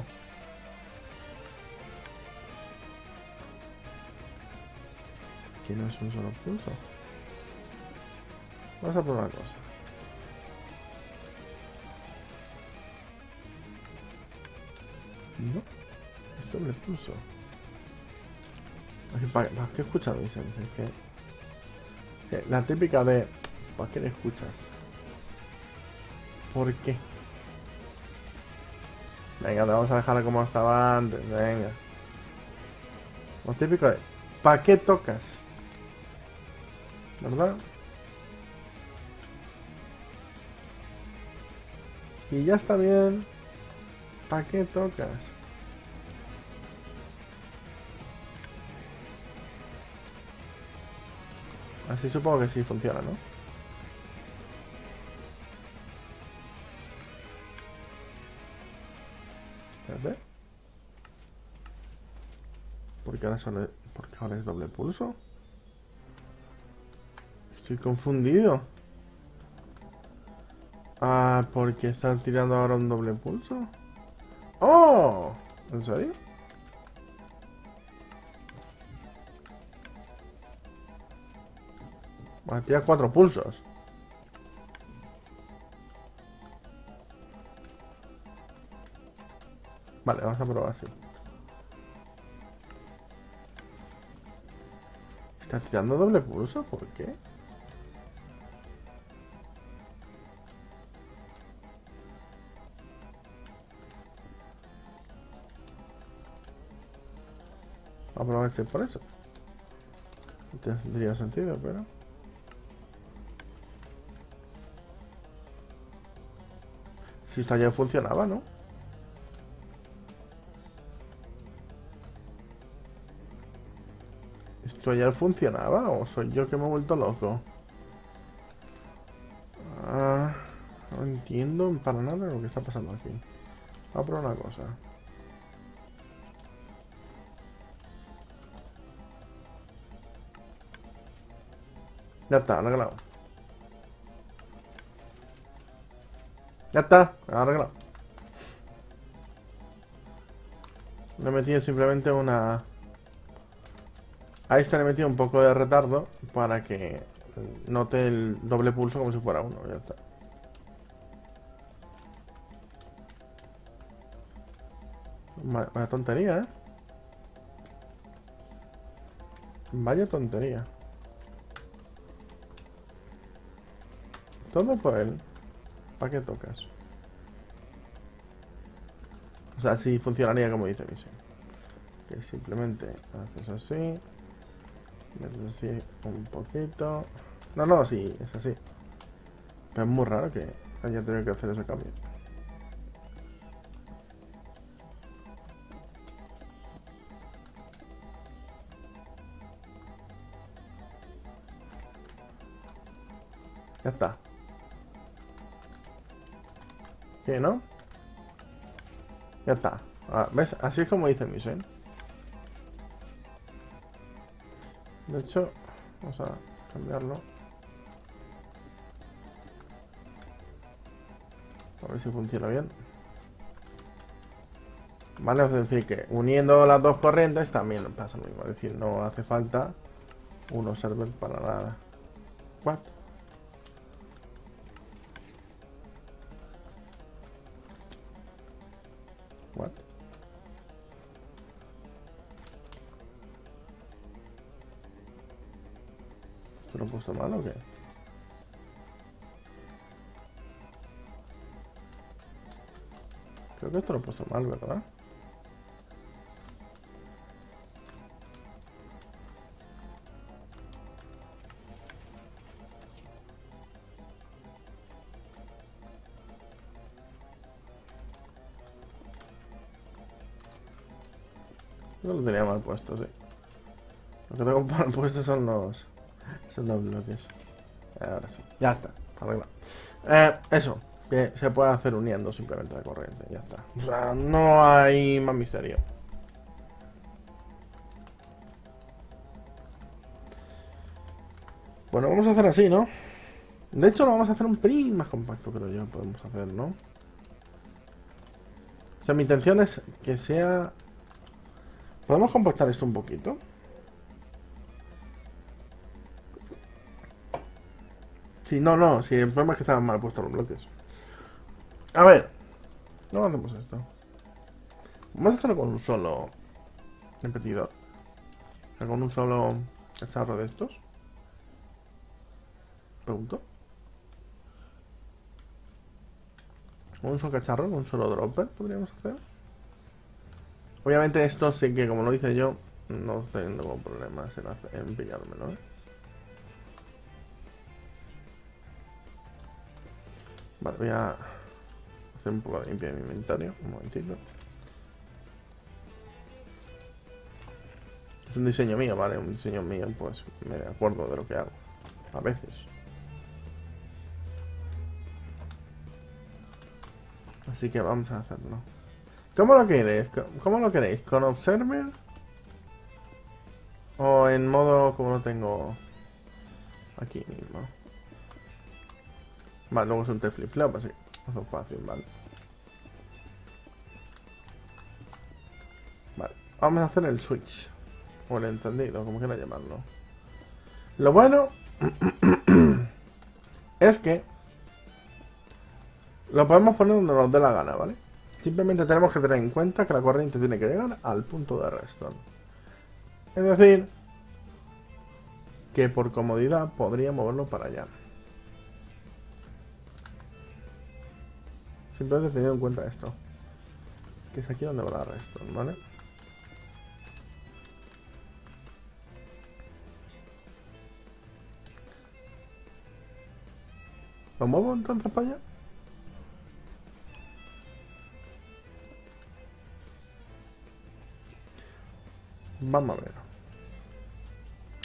¿Por qué no es un solo pulso? Vamos a probar una cosa. No, es doble pulso. ¿Para qué escuchas mis seres? Es que la típica de ¿para qué le escuchas? ¿Por qué? Venga, te vamos a dejar como estaba antes. Venga. Lo típico de ¿para qué tocas? ¿Verdad? Y ya está bien. ¿Para qué tocas? Así supongo que sí funciona, ¿no? Espérate. ¿Por qué ahora es doble pulso? Estoy confundido. Ah, ¿porque están tirando ahora un doble pulso? ¡Oh! ¿En serio? Vale, tira 4 pulsos. Vale, vamos a probar así. ¿Está tirando doble pulso? ¿Por qué? Vamos a probar si es por eso. No tendría sentido, pero... Si esto ya funcionaba, ¿no? ¿Esto ya funcionaba o soy yo que me he vuelto loco? Ah... entiendo para nada lo que está pasando aquí. Voy a probar una cosa. Ya está, arreglado. Ya está, arreglado. Le he metido simplemente una... A esta le he metido un poco de retardo para que note el doble pulso como si fuera uno. Ya está. Vaya tontería, ¿eh? Vaya tontería. Todo por él. ¿Para qué tocas? O sea, sí funcionaría como dice Misi. Que simplemente haces así. Metes así un poquito. No, no, sí, es así. Pero es muy raro que haya tenido que hacer ese cambio. Ya está. ¿Qué, no? Ya está. Ah, ¿ves? Así es como dice Misi. De hecho, vamos a cambiarlo. A ver si funciona bien. Vale, es decir que uniendo las dos corrientes también pasa lo mismo. Es decir, no hace falta unos servers para nada. What? What? ¿Esto lo he puesto mal o qué? Creo que esto lo he puesto mal, ¿verdad? Yo lo tenía mal puesto, sí. Lo que tengo mal puesto son los bloques. Ahora sí. Ya está. Arreglado. Eso. Que se puede hacer uniendo simplemente la corriente. Ya está. O sea, no hay más misterio. Bueno, vamos a hacer así, ¿no? De hecho, lo vamos a hacer un pelín más compacto, creo yo. Podemos hacer, ¿no? O sea, mi intención es que sea... ¿Podemos compactar esto un poquito? Sí, no, no. Sí, el problema es que estaban mal puestos los bloques. A ver. No hacemos esto. Vamos a hacerlo con un solo repetidor. O sea, con un solo cacharro de estos. Pregunto. Con un solo cacharro, con un solo dropper podríamos hacer. Obviamente esto sí que, como lo hice yo, no tengo problemas en pillármelo, ¿eh? Vale, voy a hacer un poco de limpia de mi inventario. Un momentito. Es un diseño mío, ¿vale? Un diseño mío, pues me acuerdo de lo que hago. A veces. Así que vamos a hacerlo. ¿Cómo lo queréis? ¿Cómo lo queréis? ¿Con Observer? ¿O en modo como lo tengo aquí mismo? Vale, luego es un flip-flop, así que es fácil, vale. Vale, vamos a hacer el switch. O el encendido, como quiera llamarlo. Lo bueno es que lo podemos poner donde nos dé la gana, ¿vale? Simplemente tenemos que tener en cuenta que la corriente tiene que llegar al punto de redstone. Es decir, que por comodidad podría moverlo para allá. Simplemente teniendo en cuenta esto. Que es aquí donde va la redstone, ¿vale? ¿Lo muevo entonces para allá? Vamos a ver.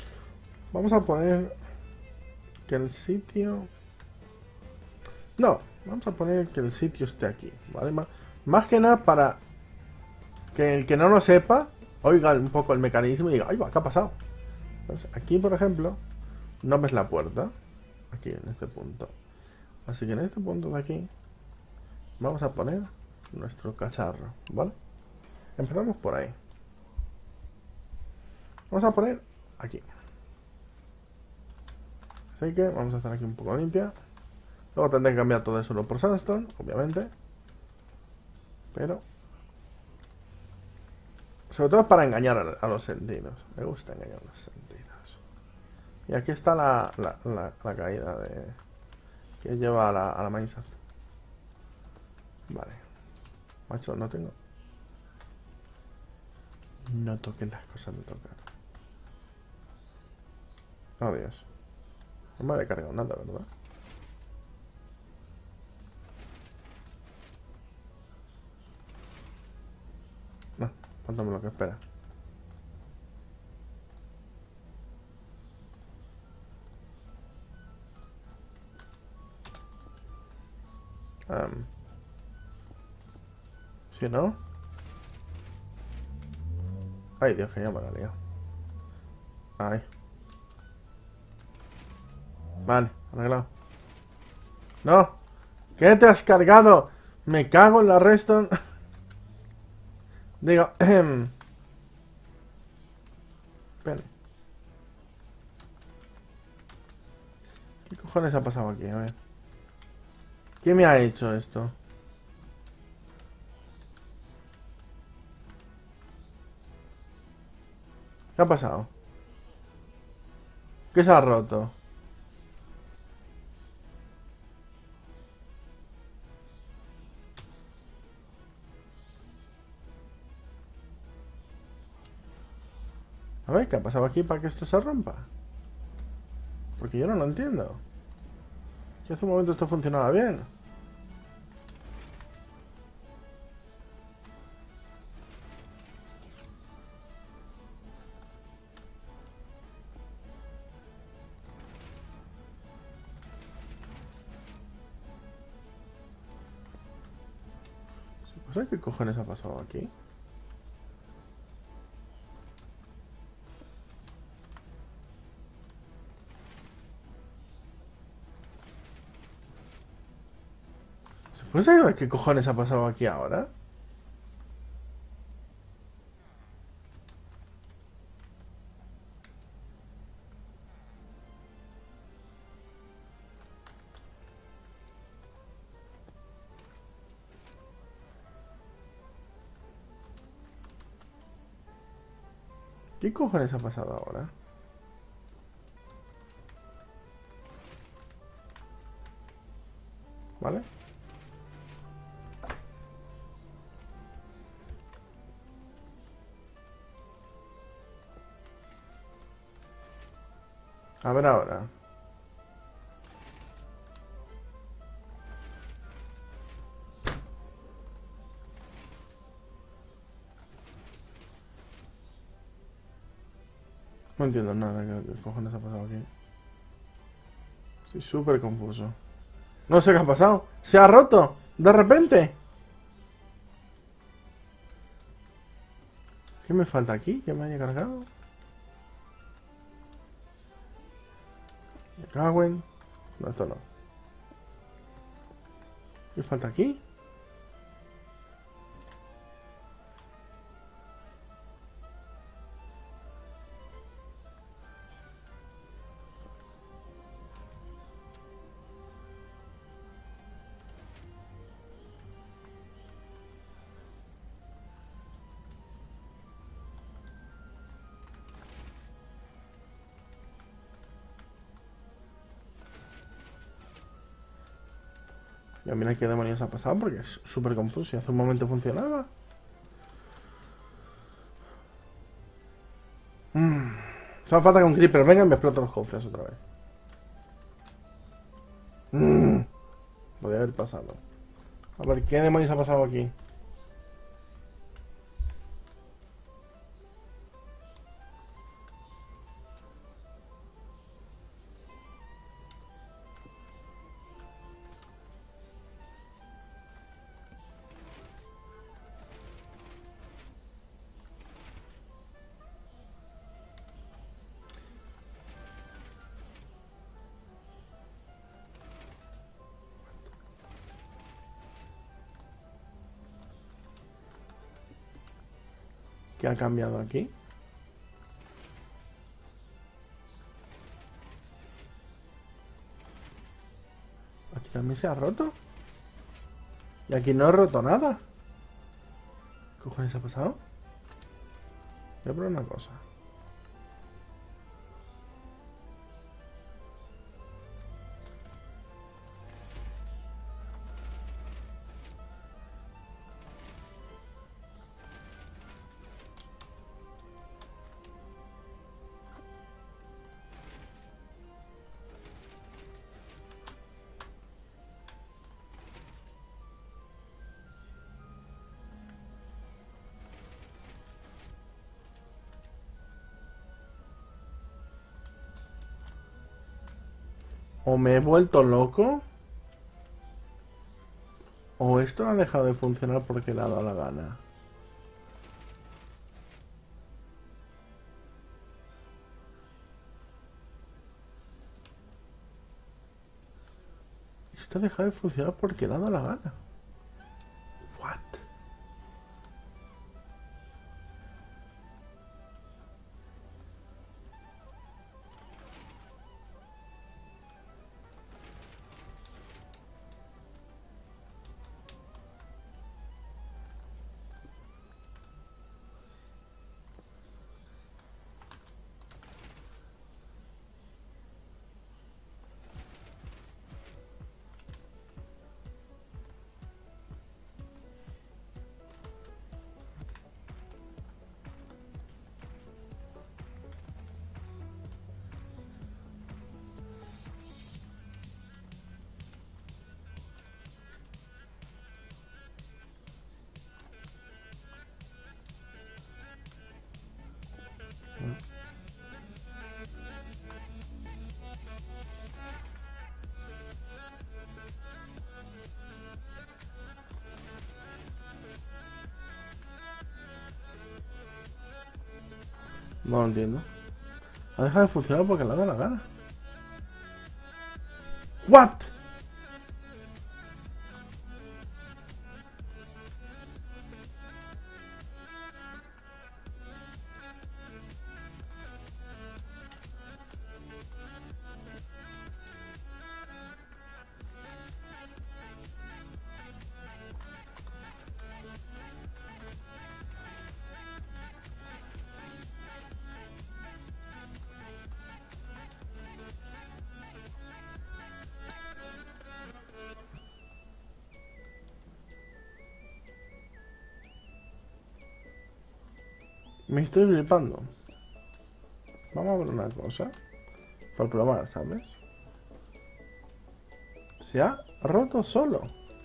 Vamos a poner que el sitio... No, Vamos a poner que el sitio esté aquí, ¿vale? Más que nada para que el que no lo sepa oiga un poco el mecanismo y diga, ¡ay, va! ¿Qué ha pasado? Entonces, aquí, por ejemplo, no ves la puerta. Aquí, en este punto. Así que en este punto de aquí vamos a poner nuestro cacharro, ¿vale? Empezamos por ahí. Vamos a poner aquí. Así que vamos a hacer aquí un poco limpia. Luego tendré que cambiar todo eso por sandstone, obviamente. Pero sobre todo es para engañar a los sentidos. Me gusta engañar a los sentidos. Y aquí está la caída de que lleva a la Mineshaft. Vale. Macho, no tengo. No toques las cosas de tocar. Oh, Dios. No me había cargado nada, ¿verdad? No, faltame lo que espera. Si no. Ay, Dios, que ya me la he liado. Ay. Vale, arreglado. ¡No! ¿Qué te has cargado? Me cago en la redstone. Digo, espera. ¿Qué cojones ha pasado aquí? A ver. ¿Quién me ha hecho esto? ¿Qué ha pasado? ¿Qué se ha roto? A ver, ¿qué ha pasado aquí para que esto se rompa? Porque yo no lo entiendo. Si hace un momento esto funcionaba bien. Pues, ¿qué cojones ha pasado aquí? ¿Se puede saber qué cojones ha pasado aquí ahora? ¿Qué cojones ha pasado ahora? ¿Vale? A ver ahora. No entiendo nada. ¿Qué cojones ha pasado aquí? Estoy súper confuso. No sé qué ha pasado. ¡Se ha roto! ¡De repente! ¿Qué me falta aquí? ¿Que me haya cargado? Me cago en... No, esto no. ¿Qué falta aquí? Ya mira qué demonios ha pasado porque es súper confuso. Y hace un momento funcionaba. Solo falta que un creeper venga y me explote los cofres otra vez. Podría haber pasado. A ver, ¿qué demonios ha pasado aquí? ¿Qué ha cambiado aquí? Aquí también se ha roto. Y aquí no he roto nada. ¿Qué cojones ha pasado? Voy a probar una cosa. O me he vuelto loco, o esto ha dejado de funcionar porque le ha dado la gana. Esto ha dejado de funcionar porque le ha dado la gana. What? No lo entiendo. Ha dejado de funcionar porque le ha dado la gana. What? Me estoy flipando. Vamos a ver una cosa. Por probar, ¿sabes? Se ha roto solo.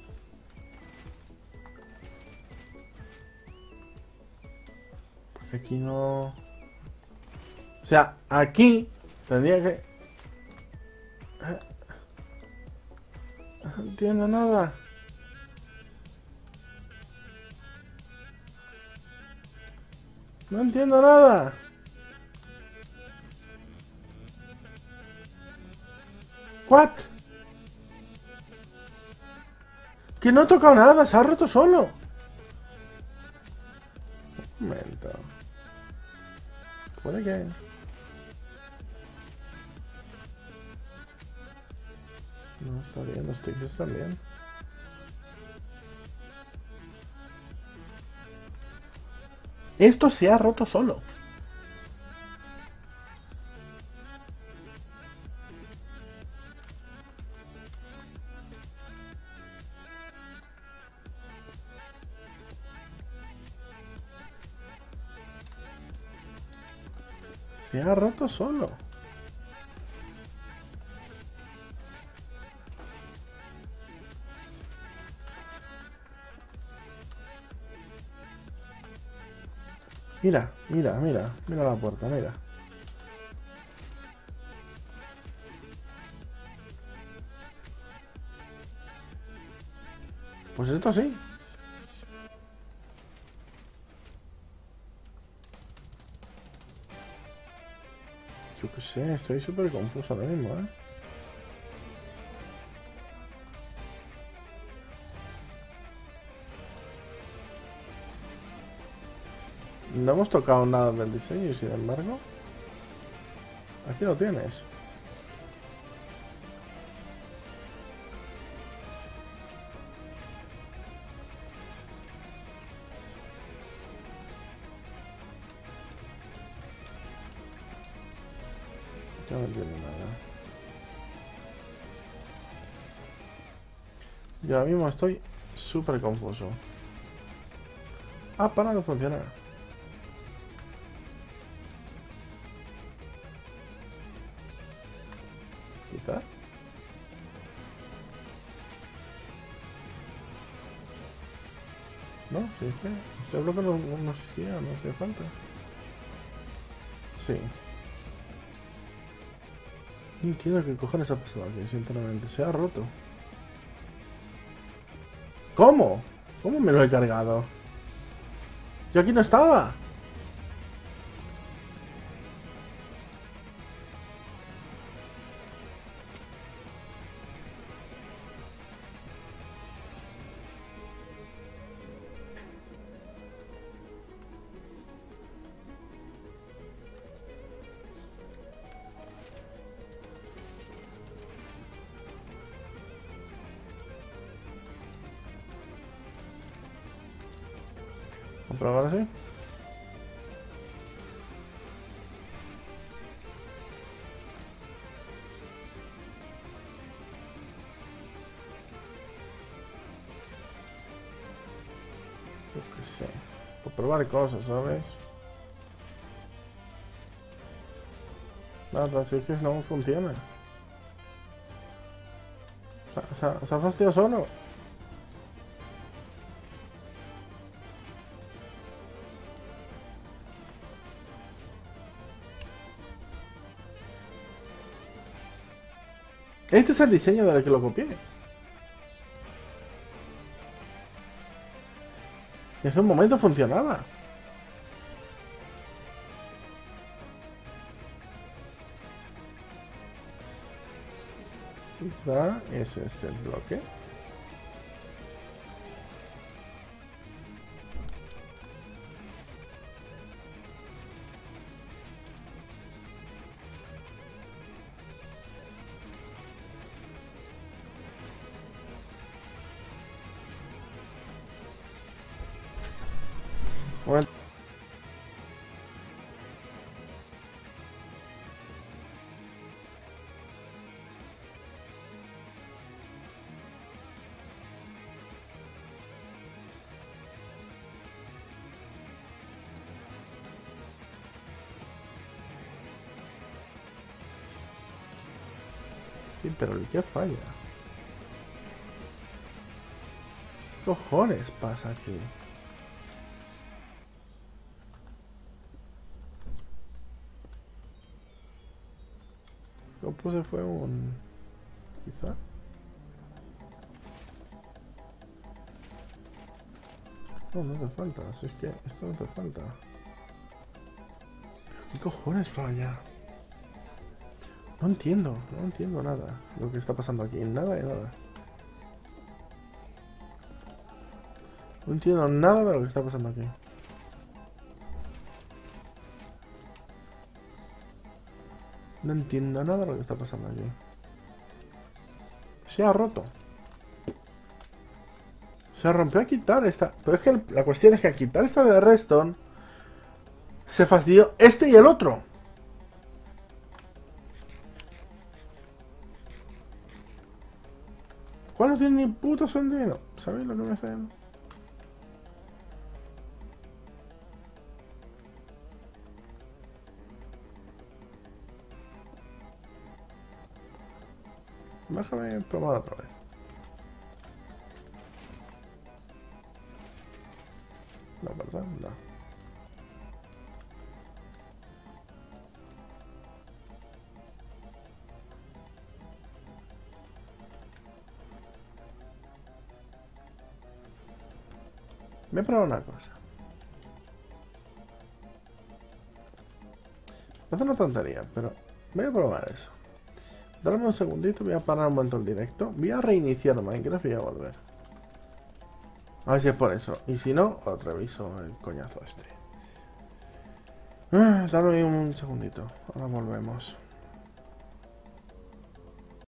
Porque aquí no... O sea, aquí tendría que... No entiendo nada. No entiendo nada. What? Que no he tocado nada, se ha roto solo. Un momento. Puede que... No, está bien, los tickets están bien. Esto se ha roto solo. Se ha roto solo. Mira, mira, mira. Mira la puerta, mira. Pues esto sí. Yo qué sé, estoy súper confuso ahora mismo, ¿eh? No hemos tocado nada del diseño y sin embargo... Aquí lo tienes. Yo no entiendo nada. Yo ahora mismo estoy súper confuso. Ah, para de funcionar. Quizá. No, sí, es que seguro que no existía, no hacía falta. Sí. No entiendo qué cojones ha pasado aquí, sinceramente. Se ha roto. ¿Cómo? ¿Cómo me lo he cargado? Yo aquí no estaba. ¿Comprobar ahora sí? Yo qué sé. Por probar cosas, ¿sabes? Nada, si es que no funciona. Se ha fastidiado solo. Este es el diseño del que lo copié. Y hace un momento funcionaba. Quizá es este el bloque. Bueno. Sí, pero el que falla. ¿Qué cojones pasa aquí? Lo puse fue un... quizá. No, no hace falta. Así es que esto no hace falta. ¿Qué cojones falla? No entiendo nada lo que está pasando aquí. Nada de nada. No entiendo nada de lo que está pasando aquí. No entiendo nada de lo que está pasando aquí. Se ha roto. Se rompió a quitar esta... Pero es que la cuestión es que a quitar esta de Redstone se fastidió este y el otro. ¿Cuál no tiene ni puto sentido? ¿Sabéis lo que me hacen? Déjame probar otra vez. No, ¿verdad? No. Voy a probar una cosa. Es una tontería, pero voy a probar eso. Dame un segundito, voy a parar un momento el directo. Voy a reiniciar Minecraft y voy a volver. A ver si es por eso. Y si no, os reviso el coñazo este. Dame un segundito. Ahora volvemos.